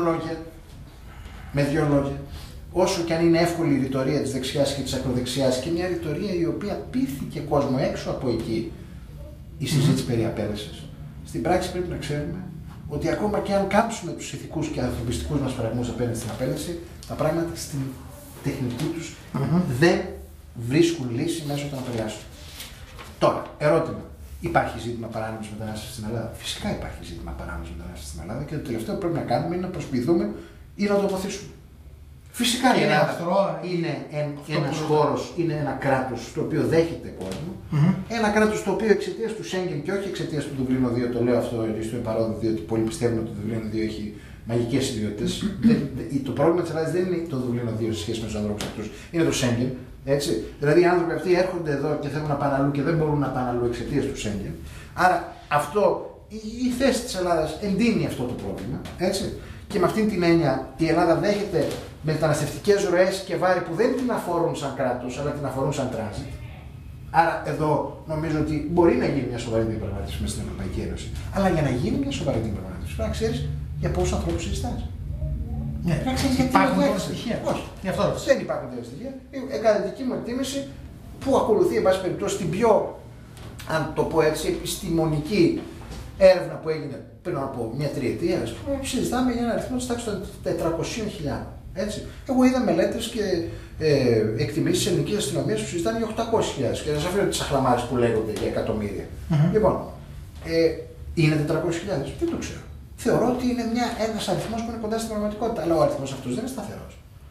με δύο λόγια, όσο και αν είναι εύκολη η ρητορία της δεξιάς και της ακροδεξιάς και μια ρητορία η οποία πείθηκε κόσμο έξω από εκεί η συζήτηση περί απέλασης, στην πράξη πρέπει να ξέρουμε ότι ακόμα και αν κάψουμε τους ηθικούς και ανθρωπιστικούς μας φραγμούς απέναντι στην απέλαση, τα πράγματα στην τεχνική τους δεν βρίσκουν λύση μέσω των απελάσεων. Τώρα, ερώτημα. Υπάρχει ζήτημα παράνομης μετανάστευσης στην Ελλάδα? Φυσικά υπάρχει ζήτημα παράνομης μετανάστευσης στην Ελλάδα και το τελευταίο που πρέπει να κάνουμε είναι να προσποιηθούμε ή να το αποθήσουμε. Φυσικά η Ελλάδα είναι ένας χώρος, είναι ένα κράτος το οποίο δέχεται κόσμο. Ένα κράτος το οποίο εξαιτίας του Σέγγεν και όχι εξαιτίας του Δουβλίνο 2, το λέω αυτό γιατί στο παρόδο, διότι πολλοί πιστεύουν ότι το Δουβλίνο 2 έχει μαγικές ιδιότητες. Το πρόβλημα της Ελλάδας δεν είναι το Δουβλίνο 2 σε σχέση με τους ανθρώπους αυτούς, είναι το Σέγγεν. Έτσι. Δηλαδή οι άνθρωποι αυτοί έρχονται εδώ και θέλουν να πάνε αλλού και δεν μπορούν να πάνε αλλού εξαιτίας του Σέγγεν. Άρα η θέση της Ελλάδας εντείνει αυτό το πρόβλημα. Έτσι. Και με αυτήν την έννοια η Ελλάδα δέχεται μεταναστευτικές ροές και βάρη που δεν την αφορούν σαν κράτος, αλλά την αφορούν σαν τράνζιτ. Άρα εδώ νομίζω ότι μπορεί να γίνει μια σοβαρή διαπραγμάτευση μέσα στην Ευρωπαϊκή Ένωση. Αλλά για να γίνει μια σοβαρή διαπραγμάτευση πρέπει να ξέρεις για πόσους ανθρώπους συζητάς. Ναι, υπάρχουν τέτοια στοιχεία. Όχι, δεν υπάρχουν τέτοια στοιχεία. Έκανε δική μου εκτίμηση που ακολουθεί, εν πάση περιπτώσει, την πιο, αν το πω έτσι, επιστημονική έρευνα που έγινε πριν από μια τριετία. Συζητάμε για ένα αριθμό της τάξης των 400.000. Έτσι. Εγώ είδα μελέτες και εκτιμήσεις της ελληνικής αστυνομίας που συζητάνε για 800.000. Και δεν σας αφήνω τις αχλαμάρες που λέγονται για εκατομμύρια. Λοιπόν, είναι 400.000. Δεν το ξέρω. Θεωρώ ότι είναι ένας αριθμός που είναι κοντά στην πραγματικότητα, αλλά ο αριθμός αυτός δεν είναι σταθερός.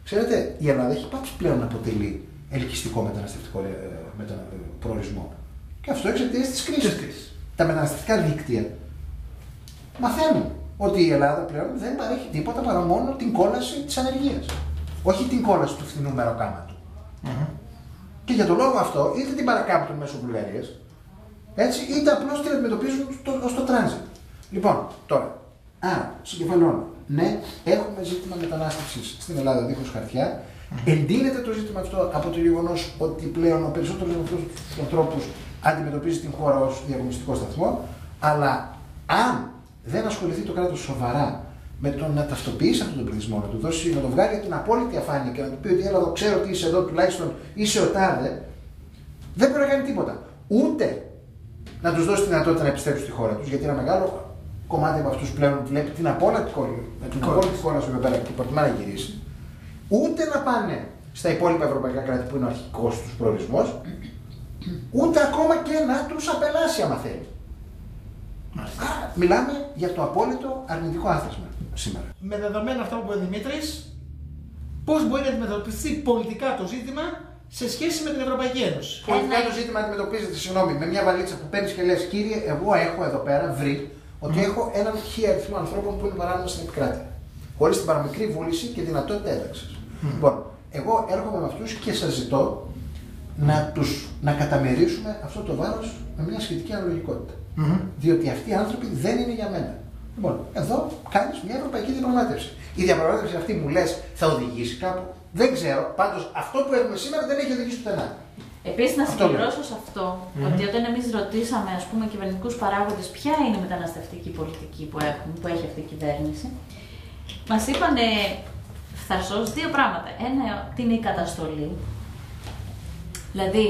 Ξέρετε, η Ελλάδα έχει πάψει πλέον να αποτελεί ελκυστικό μεταναστευτικό προορισμό. Και αυτό εξαιτίας της κρίσης. Τα μεταναστευτικά δίκτυα μαθαίνουν ότι η Ελλάδα πλέον δεν παρέχει τίποτα παρά μόνο την κόλαση της ανεργίας. Όχι την κόλαση του φθηνού μεροκάματου. Και για τον λόγο αυτό, είτε την παρακάμπτουν μέσω Βουλγαρίας, έτσι, είτε απλώς την αντιμετωπίζουν στο τράνζιτ. Λοιπόν, τώρα, συγκεφαλώνω. Ναι, έχουμε ζήτημα μετανάστευσης στην Ελλάδα δίχως χαρτιά. Εντείνεται το ζήτημα αυτό από το γεγονός ότι πλέον ο περισσότερος από αυτούς τους ανθρώπους αντιμετωπίζει την χώρα ως διαγωνιστικό σταθμό. Αλλά αν δεν ασχοληθεί το κράτος σοβαρά με το να ταυτοποιήσει αυτόν τον πληθυσμό, να του δώσει, να το βγάλει την απόλυτη αφάνεια και να του πει ότι έλα εδώ, ξέρω ότι είσαι εδώ, τουλάχιστον είσαι ο τάδε, δεν μπορεί να κάνει τίποτα. Ούτε να τους δώσει τη δυνατότητα να επιστρέψουν στη χώρα τους, γιατί ένα μεγάλο κομμάτι από αυτούς πλέον βλέπει την απόλυτη χώρα σου εδώ πέρα και προτιμά να γυρίσει, ούτε να πάνε στα υπόλοιπα ευρωπαϊκά κράτη που είναι ο αρχικός τους προορισμός, ούτε ακόμα και να τους απελάσει άμα θέλει. Άρα, μιλάμε για το απόλυτο αρνητικό άθροισμα σήμερα. Με δεδομένα αυτά που είπε ο Δημήτρης, πώς μπορεί να αντιμετωπιστεί πολιτικά το ζήτημα σε σχέση με την Ευρωπαϊκή Ένωση? Πολιτικά το ζήτημα αντιμετωπίζεται, με μια βαλίτσα που παίρνεις και λες, κύριε, εγώ έχω εδώ πέρα βρει ότι έχω έναν χι αριθμό ανθρώπων που είναι παράνομα στην επικράτεια. Χωρίς την παραμικρή βούληση και δυνατότητα ένταξης. Λοιπόν, εγώ έρχομαι με αυτούς και σας ζητώ να καταμερίσουμε αυτό το βάρος με μια σχετική αναλογικότητα. Διότι αυτοί οι άνθρωποι δεν είναι για μένα. Λοιπόν, εδώ κάνεις μια ευρωπαϊκή διαπραγμάτευση. Η διαπραγμάτευση αυτή μου λες θα οδηγήσει κάπου. Δεν ξέρω. Πάντως αυτό που έχουμε σήμερα δεν έχει οδηγήσει πουθενά. Επίσης, να συμπληρώσω σε αυτό ότι όταν εμείς ρωτήσαμε, ας πούμε, κυβερνητικούς παράγοντες ποια είναι η μεταναστευτική πολιτική που έχει αυτή η κυβέρνηση, μας είπαν φθαρσώς δύο πράγματα. Ένα, την η καταστολή, δηλαδή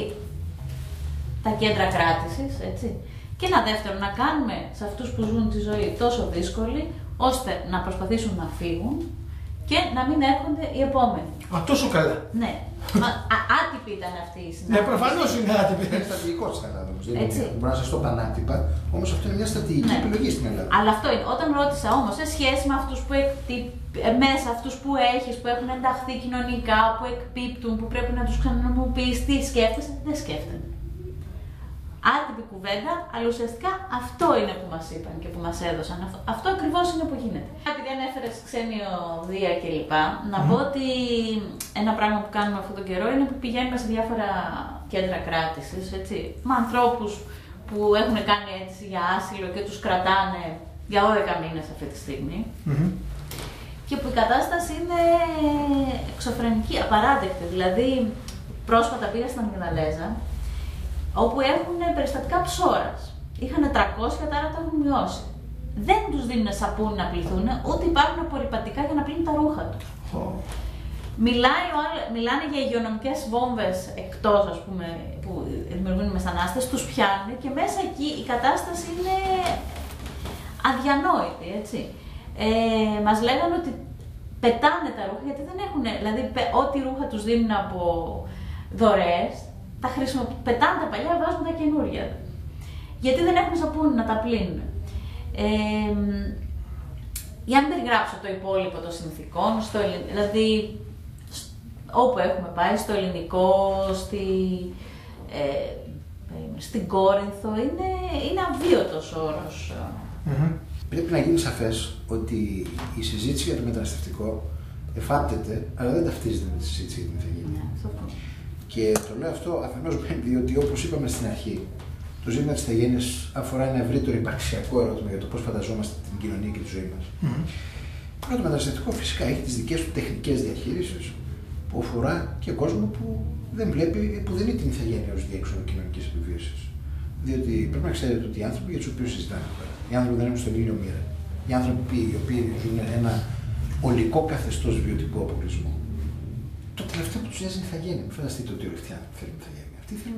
τα κέντρα κράτησης, έτσι. Και ένα δεύτερο, να κάνουμε σε αυτούς που ζουν τη ζωή τόσο δύσκολη, ώστε να προσπαθήσουν να φύγουν και να μην έρχονται οι επόμενοι. Τόσο καλά. Ναι. Άτυπη ήταν αυτή η συνάντηση. Ναι, προφανώς είναι άτυπη. Είναι στρατηγικό της Ελλάδας όμως. Μπορώ να σας το πανάτυπα, όμως αυτό είναι μια στρατηγική επιλογή στην Ελλάδα. Αλλά αυτό είναι. Όταν ρώτησα όμως, σε σχέση με αυτούς που μέσα αυτούς που έχεις, που έχουν ενταχθεί κοινωνικά, που εκπίπτουν, που πρέπει να τους ξανανομοποιείς, τι σκέφτεσαι, δεν σκέφτεται. Άτυπη κουβέντα, αλλά ουσιαστικά αυτό είναι που μας είπαν και που μας έδωσαν. Αυτό ακριβώς είναι που γίνεται. Επειδή ανέφερες ξένη οδεία κλπ. Να πω ότι ένα πράγμα που κάνουμε αυτόν τον καιρό είναι που πηγαίνουμε σε διάφορα κέντρα κράτησης, έτσι, με ανθρώπους που έχουν κάνει έτσι για άσυλο και τους κρατάνε για 12 μήνες αυτή τη στιγμή. Και που η κατάσταση είναι εξωφρενική, απαράδεκτη. Δηλαδή, πρόσφατα πήγα στην Αμυγδαλέζα, όπου έχουν περιστατικά ψώρας. Είχαν 300, τώρα τα έχουν μειώσει. Δεν τους δίνουν σαπούνι να πληθούν, ούτε υπάρχουν απορρυπαντικά για να πλύνουν τα ρούχα τους. Μιλάνε για υγειονομικές βόμβες εκτός, ας πούμε, που δημιουργούν οι μετανάστες, τους πιάνουν και μέσα εκεί η κατάσταση είναι αδιανόητη, έτσι. Μας λέγανε ότι πετάνε τα ρούχα γιατί δεν έχουν, δηλαδή ό,τι ρούχα τους δίνουν από δωρεές, τα πετάνε τα παλιά, βάζουν τα καινούργια. Γιατί δεν έχουν σαπούνι να τα πλύνουν. Για να μην περιγράψω το υπόλοιπο των συνθηκών, δηλαδή όπου έχουμε πάει, στο ελληνικό, στην Κόρινθο, είναι αβίωτος όρος. Πρέπει να γίνει σαφές ότι η συζήτηση για το μεταναστευτικό εφάπτεται, αλλά δεν ταυτίζεται με τη συζήτηση για την ηθαγένεια. Και το λέω αυτό αφενός διότι, όπως είπαμε στην αρχή, το ζήτημα της ηθαγένειας αφορά ένα ευρύτερο υπαρξιακό ερώτημα για το πώς φανταζόμαστε την κοινωνία και τη ζωή μας. Το μεταναστευτικό φυσικά έχει τις δικές του τεχνικές διαχείρισεις που αφορά και κόσμο που δεν βλέπει, που δεν είναι την ηθαγένεια ως διέξοδο κοινωνικής επιβίωσης. Διότι πρέπει να ξέρετε ότι οι άνθρωποι για τους οποίους συζητάμε τώρα, οι άνθρωποι που δεν έχουν στον ήλιο μοίρα, οι άνθρωποι οι οποίοι ζουν ένα ολικό καθεστώς βιωτικού αποκλεισμού, το τελευταίο που τους νοιάζει είναι η ηθαγένεια. Μην φανταστείτε ότι όλοι αυτοί οι άνθρωποι θέλουν ηθαγένεια. Αυτοί θέλουν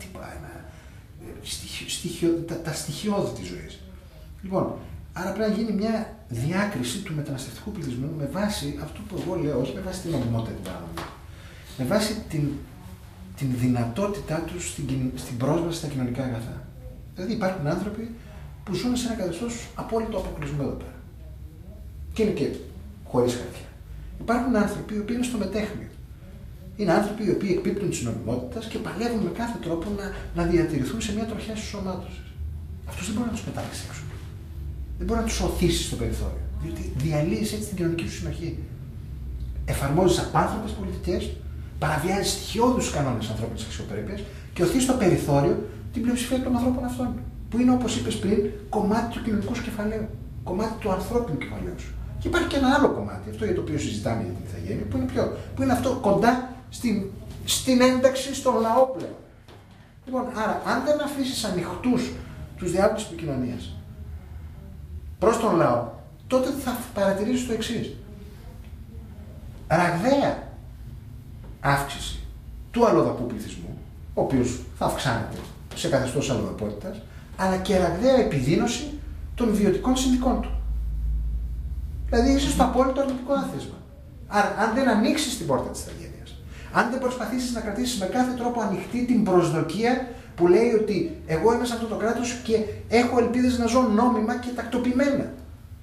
τα στοιχειώδη της ζωής. Λοιπόν, άρα πρέπει να γίνει μια διάκριση του μεταναστευτικού πληθυσμού με βάση αυτό που εγώ λέω, όχι με βάση την νομιμότητα την παράνομη, με βάση την δυνατότητά τους στην πρόσβαση στα κοινωνικά αγαθά. Δηλαδή υπάρχουν άνθρωποι που ζουν σε ένα καθεστώς απόλυτο αποκλεισμού εδώ πέρα. Και είναι και χωρίς χαρτιά. Υπάρχουν άνθρωποι οι οποίοι είναι στο μετέχμιο. Είναι άνθρωποι οι οποίοι εκπίπτουν τη νομιμότητα και παλεύουν με κάθε τρόπο να διατηρηθούν σε μια τροχιά συσσωμάτωση. Αυτό δεν μπορεί να του πετάξει έξω. Δεν μπορεί να του οθήσει στο περιθώριο. Διότι διαλύει έτσι την κοινωνική σου συνοχή. Εφαρμόζει απάνθρωπες πολιτικές, παραβιάζει στοιχειώδους κανόνες ανθρώπινης αξιοπρέπειας και οθεί στο περιθώριο την πλειοψηφία των ανθρώπων αυτών. Που είναι, όπως είπες πριν, κομμάτι του κοινωνικού σου κεφαλαίου. Κομμάτι του ανθρώπινου κεφαλαίου σου. Και υπάρχει και ένα άλλο κομμάτι, αυτό για το οποίο συζητάμε για την ηθαγένεια, που είναι ποιο? Που είναι αυτό κοντά στην ένταξη στον λαό πλέον. Λοιπόν, άρα, αν δεν αφήσεις ανοιχτούς τους διάβλους της επικοινωνίας προς τον λαό, τότε θα παρατηρήσεις το εξής. Ραγδαία αύξηση του αλλοδαπού πληθυσμού, ο οποίος θα αυξάνεται σε καθεστώς αλλοδαπότητας, αλλά και ραγδαία επιδείνωση των βιωτικών συνθηκών του. Δηλαδή είσαι στο απόλυτο αρνητικό άθροισμα. Άρα, αν δεν ανοίξεις την πόρτα της ηθαγένειας, αν δεν προσπαθήσεις να κρατήσεις με κάθε τρόπο ανοιχτή την προσδοκία που λέει ότι εγώ είμαι σε αυτό το κράτος και έχω ελπίδες να ζω νόμιμα και τακτοποιημένα.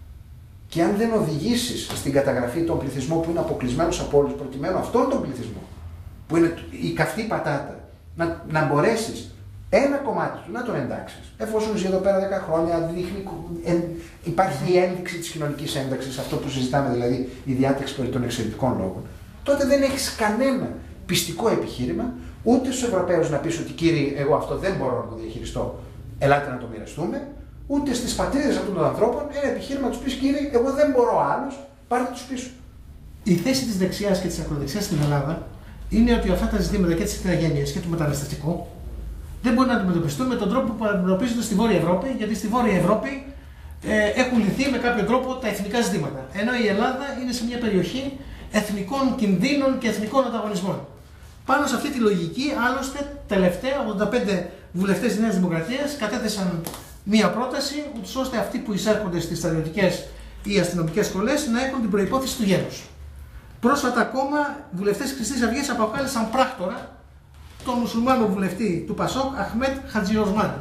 Και αν δεν οδηγήσεις στην καταγραφή των πληθυσμών που είναι αποκλεισμένος από όλους, προκειμένου αυτόν τον πληθυσμό, που είναι η καυτή πατάτα, να μπορέσεις ένα κομμάτι του να τον εντάξεις, εφόσον ζει εδώ πέρα 10 χρόνια, υπάρχει η ένδειξη της κοινωνικής ένταξης, αυτό που συζητάμε δηλαδή η διάταξη περί των εξαιρετικών λόγων, τότε δεν έχεις κανένα πιστικό επιχείρημα, ούτε στους Ευρωπαίους να πεις ότι κύριοι, εγώ αυτό δεν μπορώ να το διαχειριστώ, ελάτε να το μοιραστούμε. Ούτε στις πατρίδες αυτών των ανθρώπων ένα επιχείρημα να τους πεις κύριε, εγώ δεν μπορώ άλλος, πάρτε τους πίσω. Η θέση της δεξιάς και της ακροδεξιάς στην Ελλάδα είναι ότι αυτά τα ζητήματα και της ηθαγένειας και του μεταναστευτικού δεν μπορούν να αντιμετωπιστούν με τον τρόπο που αντιμετωπίζονται στη Βόρεια Ευρώπη, γιατί στη Βόρεια Ευρώπη έχουν λυθεί με κάποιο τρόπο τα εθνικά ζητήματα. Ενώ η Ελλάδα είναι σε μια περιοχή εθνικών κινδύνων και εθνικών ανταγωνισμών. Πάνω σε αυτή τη λογική, άλλωστε, τελευταία 85 βουλευτές της Νέας Δημοκρατίας κατέθεσαν μία πρόταση, ούτως ώστε αυτοί που εισέρχονται στις στρατιωτικές ή αστυνομικές σχολές να έχουν την προϋπόθεση του γένους. Πρόσφατα ακόμα, βουλευτές της Χρυσής Αυγής αποκάλεσαν πράκτορα τον μουσουλμάνο βουλευτή του Πασόκ, Αχμέτ Χατζιοσμάνη.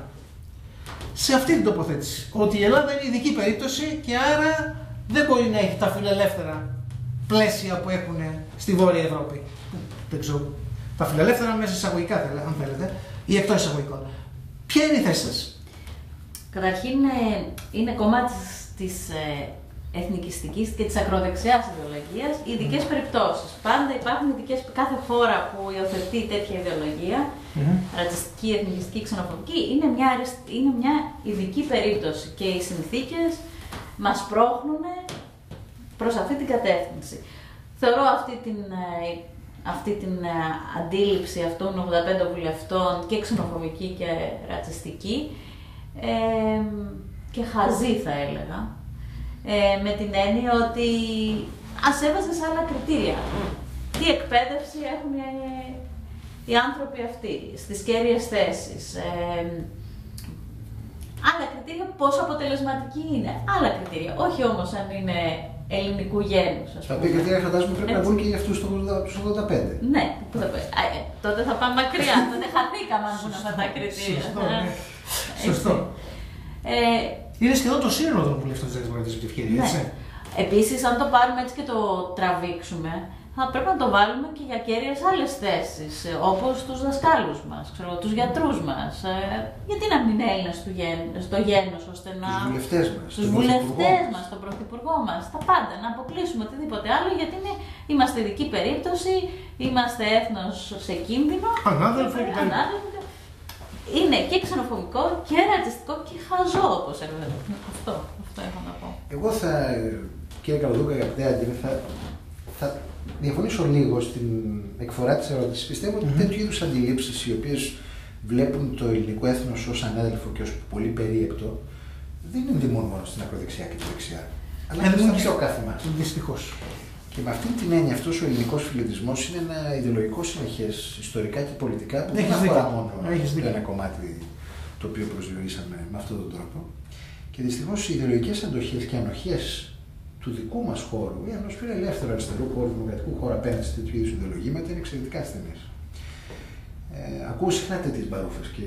Σε αυτή την τοποθέτηση, ότι η Ελλάδα είναι ειδική περίπτωση και άρα δεν μπορεί να έχει τα φιλελεύθερα πλαίσια που έχουν στη Βόρεια Ευρώπη. Δεν ξέρω, τα φιλελεύθερα μέσα εισαγωγικά, αν θέλετε, ή εκτός εισαγωγικών. Ποια είναι η θέση σας? Καταρχήν, είναι κομμάτι της εθνικιστικής και της ακροδεξιάς ιδεολογίας οι ειδικές περιπτώσεις. Πάντα υπάρχουν κάθε χώρα που υιοθετεί τέτοια ιδεολογία, ρατσιστική, εθνικιστική, ξενοφοβική, είναι μια ειδική περίπτωση και οι συνθήκες μας πρόχνουν προς αυτή την κατεύθυνση. Θεωρώ αυτή την αντίληψη αυτών των 85 βουλευτών και ξενοφοβική και ρατσιστική και χαζή θα έλεγα, με την έννοια ότι ας έβαζε σε άλλα κριτήρια. Τι εκπαίδευση έχουν οι άνθρωποι αυτοί στις κέρυες θέσεις, άλλα κριτήρια πόσο αποτελεσματικοί είναι, άλλα κριτήρια, όχι όμως αν είναι ελληνικού γένους. Τα οποία κριτήρια φαντάζομαι πρέπει να βγουν και για αυτούς τους 85. Ναι, τότε θα πάμε μακριά, τότε χαθήκαμε αν βγουν αυτά τα κριτήρια. Σωστό. Είναι σχεδόν το σύνολο των βουλευτών της Δημοκρατίας με την ευκαιρία, έτσι. Επίσης, αν το πάρουμε έτσι και το τραβήξουμε, θα πρέπει να το βάλουμε και για κέρυες άλλες θέσεις, όπως τους δασκάλους μας, τους γιατρούς μας. Γιατί να μην είναι Έλληνες στο γένος, ώστε να. Τους βουλευτές μας, τον πρωθυπουργό μας, τα πάντα. Να αποκλείσουμε οτιδήποτε άλλο, γιατί είμαστε ειδική περίπτωση, είμαστε έθνος σε κίνδυνο. Ανάδελφο και είναι και ξενοφοβικό και ρατσιστικό και χαζό, όπως έρχεται. Αυτό έχω να πω. Εγώ κύριε Καβαδούκα, αγαπητέ Αντίνε, θα διαφωνήσω λίγο στην εκφορά της ερώτησης. Πιστεύω ότι τέτοιου είδους αντιλήψεις, οι οποίες βλέπουν το ελληνικό έθνος ως ανάδελφο και ως πολύ περίεπτο, δεν ενδημούν μόνο στην ακροδεξιά και τη δεξιά. Αλλά και στα πιο κάθε μας. Δυστυχώς. Και με αυτή την έννοια, αυτός ο ελληνικός φιλετισμός είναι ένα ιδεολογικό συνεχές, ιστορικά και πολιτικά, που δεν αφορά μόνο ένα κομμάτι το οποίο προσδιορίσαμε με αυτόν τον τρόπο. Και δυστυχώς οι ιδεολογικές αντοχές και ανοχές του δικού μας χώρου ή ενός φιλελεύθερου αριστερού χώρου, δημοκρατικού χώρου απέναντι σε τέτοιου είδους ιδεολογήματα είναι εξαιρετικά στενές. Ακούω συχνά τέτοιες μπαρούφες και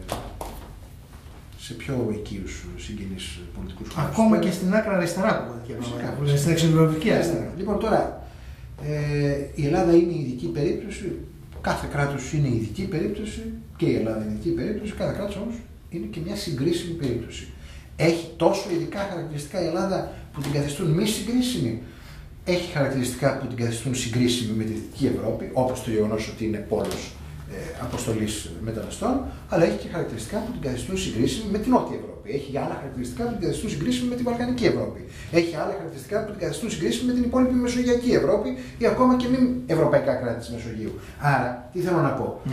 σε πιο οικείους συγγενείς πολιτικούς χώρους. Ακόμα και στην άκρα αριστερά που στην εξωτερική αριστερά. Λοιπόν, τώρα, Η Ελλάδα είναι ειδική περίπτωση, κάθε κράτος είναι ειδική περίπτωση και η Ελλάδα είναι ειδική περίπτωση, κάθε κράτος όμως είναι και μια συγκρίσιμη περίπτωση. Έχει τόσο ειδικά χαρακτηριστικά η Ελλάδα που την καθιστούν μη συγκρίσιμη. Έχει χαρακτηριστικά που την καθιστούν συγκρίσιμη με τη Δυτική Ευρώπη, όπως το γεγονός ότι είναι πόλος αποστολής μεταναστών, αλλά έχει και χαρακτηριστικά που την καθιστούν συγκρίσιμη με την Νότια Ευρώπη. Έχει άλλα χαρακτηριστικά που την καθιστούν συγκρίσιμη με την Βαλκανική Ευρώπη. Έχει άλλα χαρακτηριστικά που την καθιστούν συγκρίσιμη με την υπόλοιπη Μεσογειακή Ευρώπη ή ακόμα και μη ευρωπαϊκά κράτη της Μεσογείου. Άρα, τι θέλω να πω.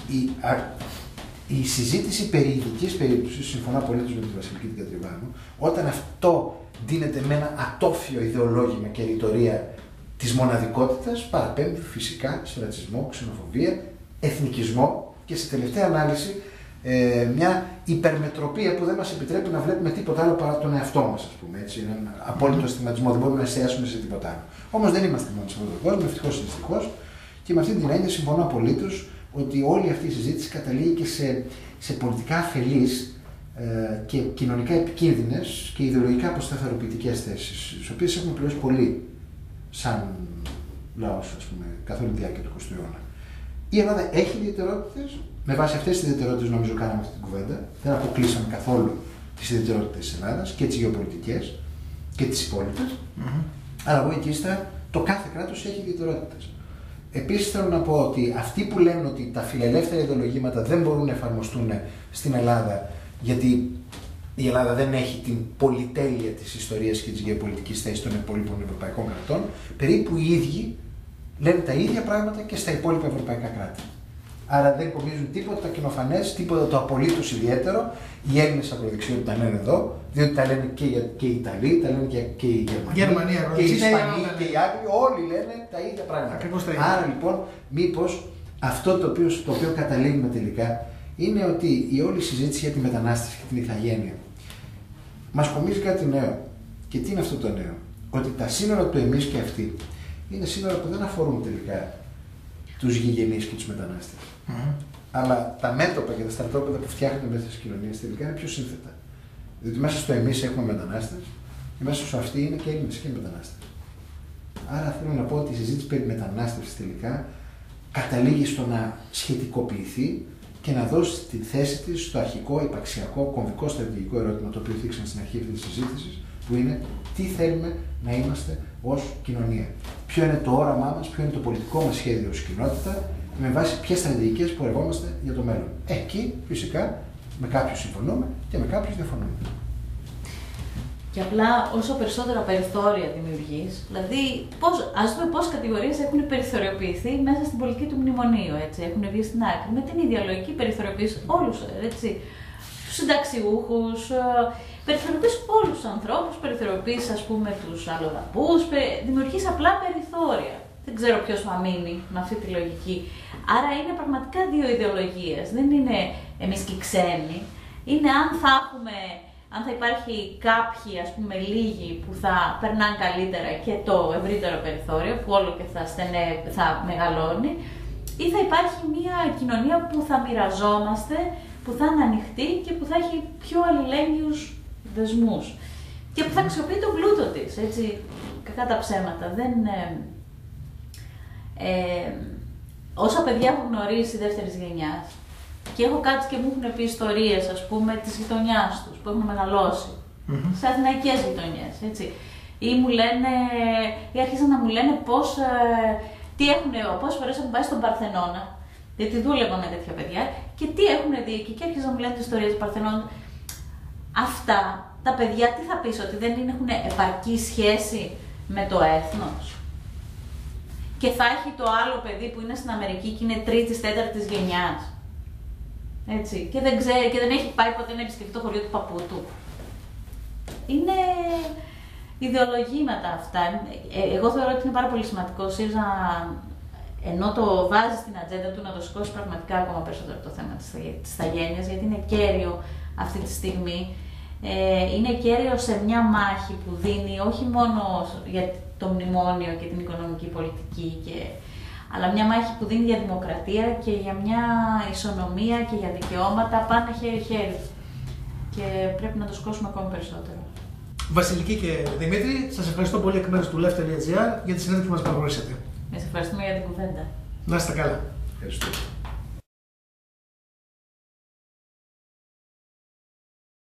Η συζήτηση περί ειδικής περίπτωσης, συμφωνώ απολύτως με τη Βασιλική την Κατριμάνου, όταν αυτό δίνεται με ένα ατόφιο ιδεολόγημα και ρητορία της μοναδικότητας, παραπέμπει φυσικά σε ρατσισμό, ξενοφοβία, εθνικισμό και σε τελευταία ανάλυση μια υπερμετροπία που δεν μας επιτρέπει να βλέπουμε τίποτα άλλο παρά τον εαυτό μας, ας πούμε. Έτσι, έναν απόλυτο αισθηματισμό, δεν μπορούμε να εστιάσουμε σε τίποτα άλλο. Όμως δεν είμαστε μόνο σε αυτόν τον κόσμο, ευτυχώς ή δυστυχώς, και με αυτή την έννοια συμφωνώ απολύτως ότι όλη αυτή η συζήτηση καταλήγει και σε πολιτικά αφελείς και κοινωνικά επικίνδυνες και ιδεολογικά αποσταθεροποιητικές θέσεις, τις οποίες έχουμε πληρώσει πολύ σαν λαός, ας πούμε, καθ' όλη τη διάρκεια του 20ου αιώνα. Η Ελλάδα έχει ιδιαιτερότητες. Με βάση αυτές τις ιδιαιτερότητες, νομίζω, κάναμε αυτή την κουβέντα. Δεν αποκλείσαμε καθόλου τις ιδιαιτερότητες της Ελλάδας και τις γεωπολιτικές και τις υπόλοιπες. Αλλά από εκεί ύστερα το κάθε κράτος έχει ιδιαιτερότητες. Επίσης, θέλω να πω ότι αυτοί που λένε ότι τα φιλελεύθερα ιδεολογήματα δεν μπορούν να εφαρμοστούν στην Ελλάδα, γιατί η Ελλάδα δεν έχει την πολυτέλεια της ιστορίας και της γεωπολιτικής θέσης των υπόλοιπων ευρωπαϊκών κρατών, περίπου οι ίδιοι λένε τα ίδια πράγματα και στα υπόλοιπα ευρωπαϊκά κράτη. Άρα δεν υπομίζουν τίποτα κοινοφανές, τίποτα το απολύτως ιδιαίτερο. Οι Έλληνες ακροδεξιότητα τα λένε εδώ, διότι τα λένε και οι Ιταλοί, τα λένε και οι Γερμανοί, και οι Ισπανοί και οι Άγγλοι, όλοι λένε τα ίδια πράγματα. Άρα λοιπόν, μήπως αυτό το οποίο καταλήγουμε τελικά είναι ότι η όλη συζήτηση για τη μετανάστευση και την ηθαγένεια μας κομίζει κάτι νέο. Και τι είναι αυτό το νέο? Ότι τα σύνορα του εμείς και αυτοί είναι σύνορα που δεν αφορούν τελικά τους γηγενείς και τους μετανάστες. Αλλά τα μέτωπα και τα στρατόπεδα που φτιάχνουν μέσα στις κοινωνίες τελικά είναι πιο σύνθετα. Διότι μέσα στο εμείς έχουμε μετανάστες και μέσα στο αυτοί είναι και Έλληνες και μετανάστες. Άρα θέλω να πω ότι η συζήτηση περί μετανάστευσης τελικά καταλήγει στο να σχετικοποιηθεί και να δώσει τη θέση της στο αρχικό, υπαρξιακό, κομβικό στρατηγικό ερώτημα το οποίο θίξαμε στην αρχή αυτής της συζήτησης, που είναι τι θέλουμε να είμαστε ως κοινωνία. Ποιο είναι το όραμά μας, ποιο είναι το πολιτικό μας σχέδιο ως κοινότητα και με βάση ποιες στρατηγικές πορευόμαστε για το μέλλον. Εκεί φυσικά με κάποιους συμφωνούμε και με κάποιους διαφωνούμε. Και απλά όσο περισσότερα περιθώρια δημιουργείς, δηλαδή ας δούμε πόσες κατηγορίες έχουν περιθωριοποιηθεί μέσα στην πολιτική του μνημονίου, έτσι, έχουν βγει στην άκρη, με την ιδεολογική περιθωριοποίηση όλους, έτσι, τους συνταξιούχους, περιθωριοποιείς όλους τους ανθρώπους, περιθωριοποιείς, ας πούμε, τους αλλοδαπούς, δημιουργείς απλά περιθώρια. Δεν ξέρω ποιος θα μείνει με αυτή τη λογική. Άρα είναι πραγματικά δύο ιδεολογίες, δεν είναι εμείς και οι ξένοι, είναι αν θα υπάρχει κάποιοι, ας πούμε, λίγοι που θα περνάνε καλύτερα και το ευρύτερο περιθώριο που όλο και θα μεγαλώνει, ή θα υπάρχει μια κοινωνία που θα μοιραζόμαστε, που θα είναι ανοιχτή και που θα έχει πιο αλληλέγγυους δεσμούς και που θα αξιοποιεί τον πλούτο της, έτσι, κακά τα ψέματα. Όσα παιδιά έχω γνωρίσει δεύτερης γενιάς και έχω κάτσει και μου έχουν πει ιστορίες, ας πούμε, της γειτονιάς τους που έχουν μεγαλώσει, σε αθηναϊκές γειτονιές, έτσι. Ή μου λένε, ή άρχισαν να μου λένε πόσες φορές έχουν πάει στον Παρθενώνα, γιατί δούλευα με τέτοια παιδιά, και τι έχουν δει εκεί, και άρχισαν να μου λένε την ιστορία του Παρθενώνα. Αυτά τα παιδιά τι θα πεις, ότι δεν έχουν επαρκή σχέση με το έθνος? Και θα έχει το άλλο παιδί που είναι στην Αμερική και είναι τρίτης, τέταρτης γενιάς. Έτσι, και δεν ξέρει και δεν έχει πάει ποτέ να επισκεφτεί το χωριό του παππού του. Είναι ιδεολογήματα αυτά. Εγώ θεωρώ ότι είναι πάρα πολύ σημαντικό ο ΣΥΡΙΖΑ, ενώ το βάζει στην ατζέντα του, να το σηκώσει πραγματικά ακόμα περισσότερο το θέμα της ηθαγένειας, γιατί είναι κέριο αυτή τη στιγμή. Είναι κέριο σε μια μάχη που δίνει όχι μόνο για το μνημόνιο και την οικονομική πολιτική, αλλά μια μάχη που δίνει για δημοκρατία και για μια ισονομία και για δικαιώματα πάνε χέρι-χέρι. Και πρέπει να το σηκώσουμε ακόμη περισσότερο. Βασιλική και Δημήτρη, σας ευχαριστώ πολύ εκ μέρους του Left.gr για τη συνέντευξη που μας παραχωρήσατε. ευχαριστούμε για την κουβέντα. Να είστε καλά. Ευχαριστώ.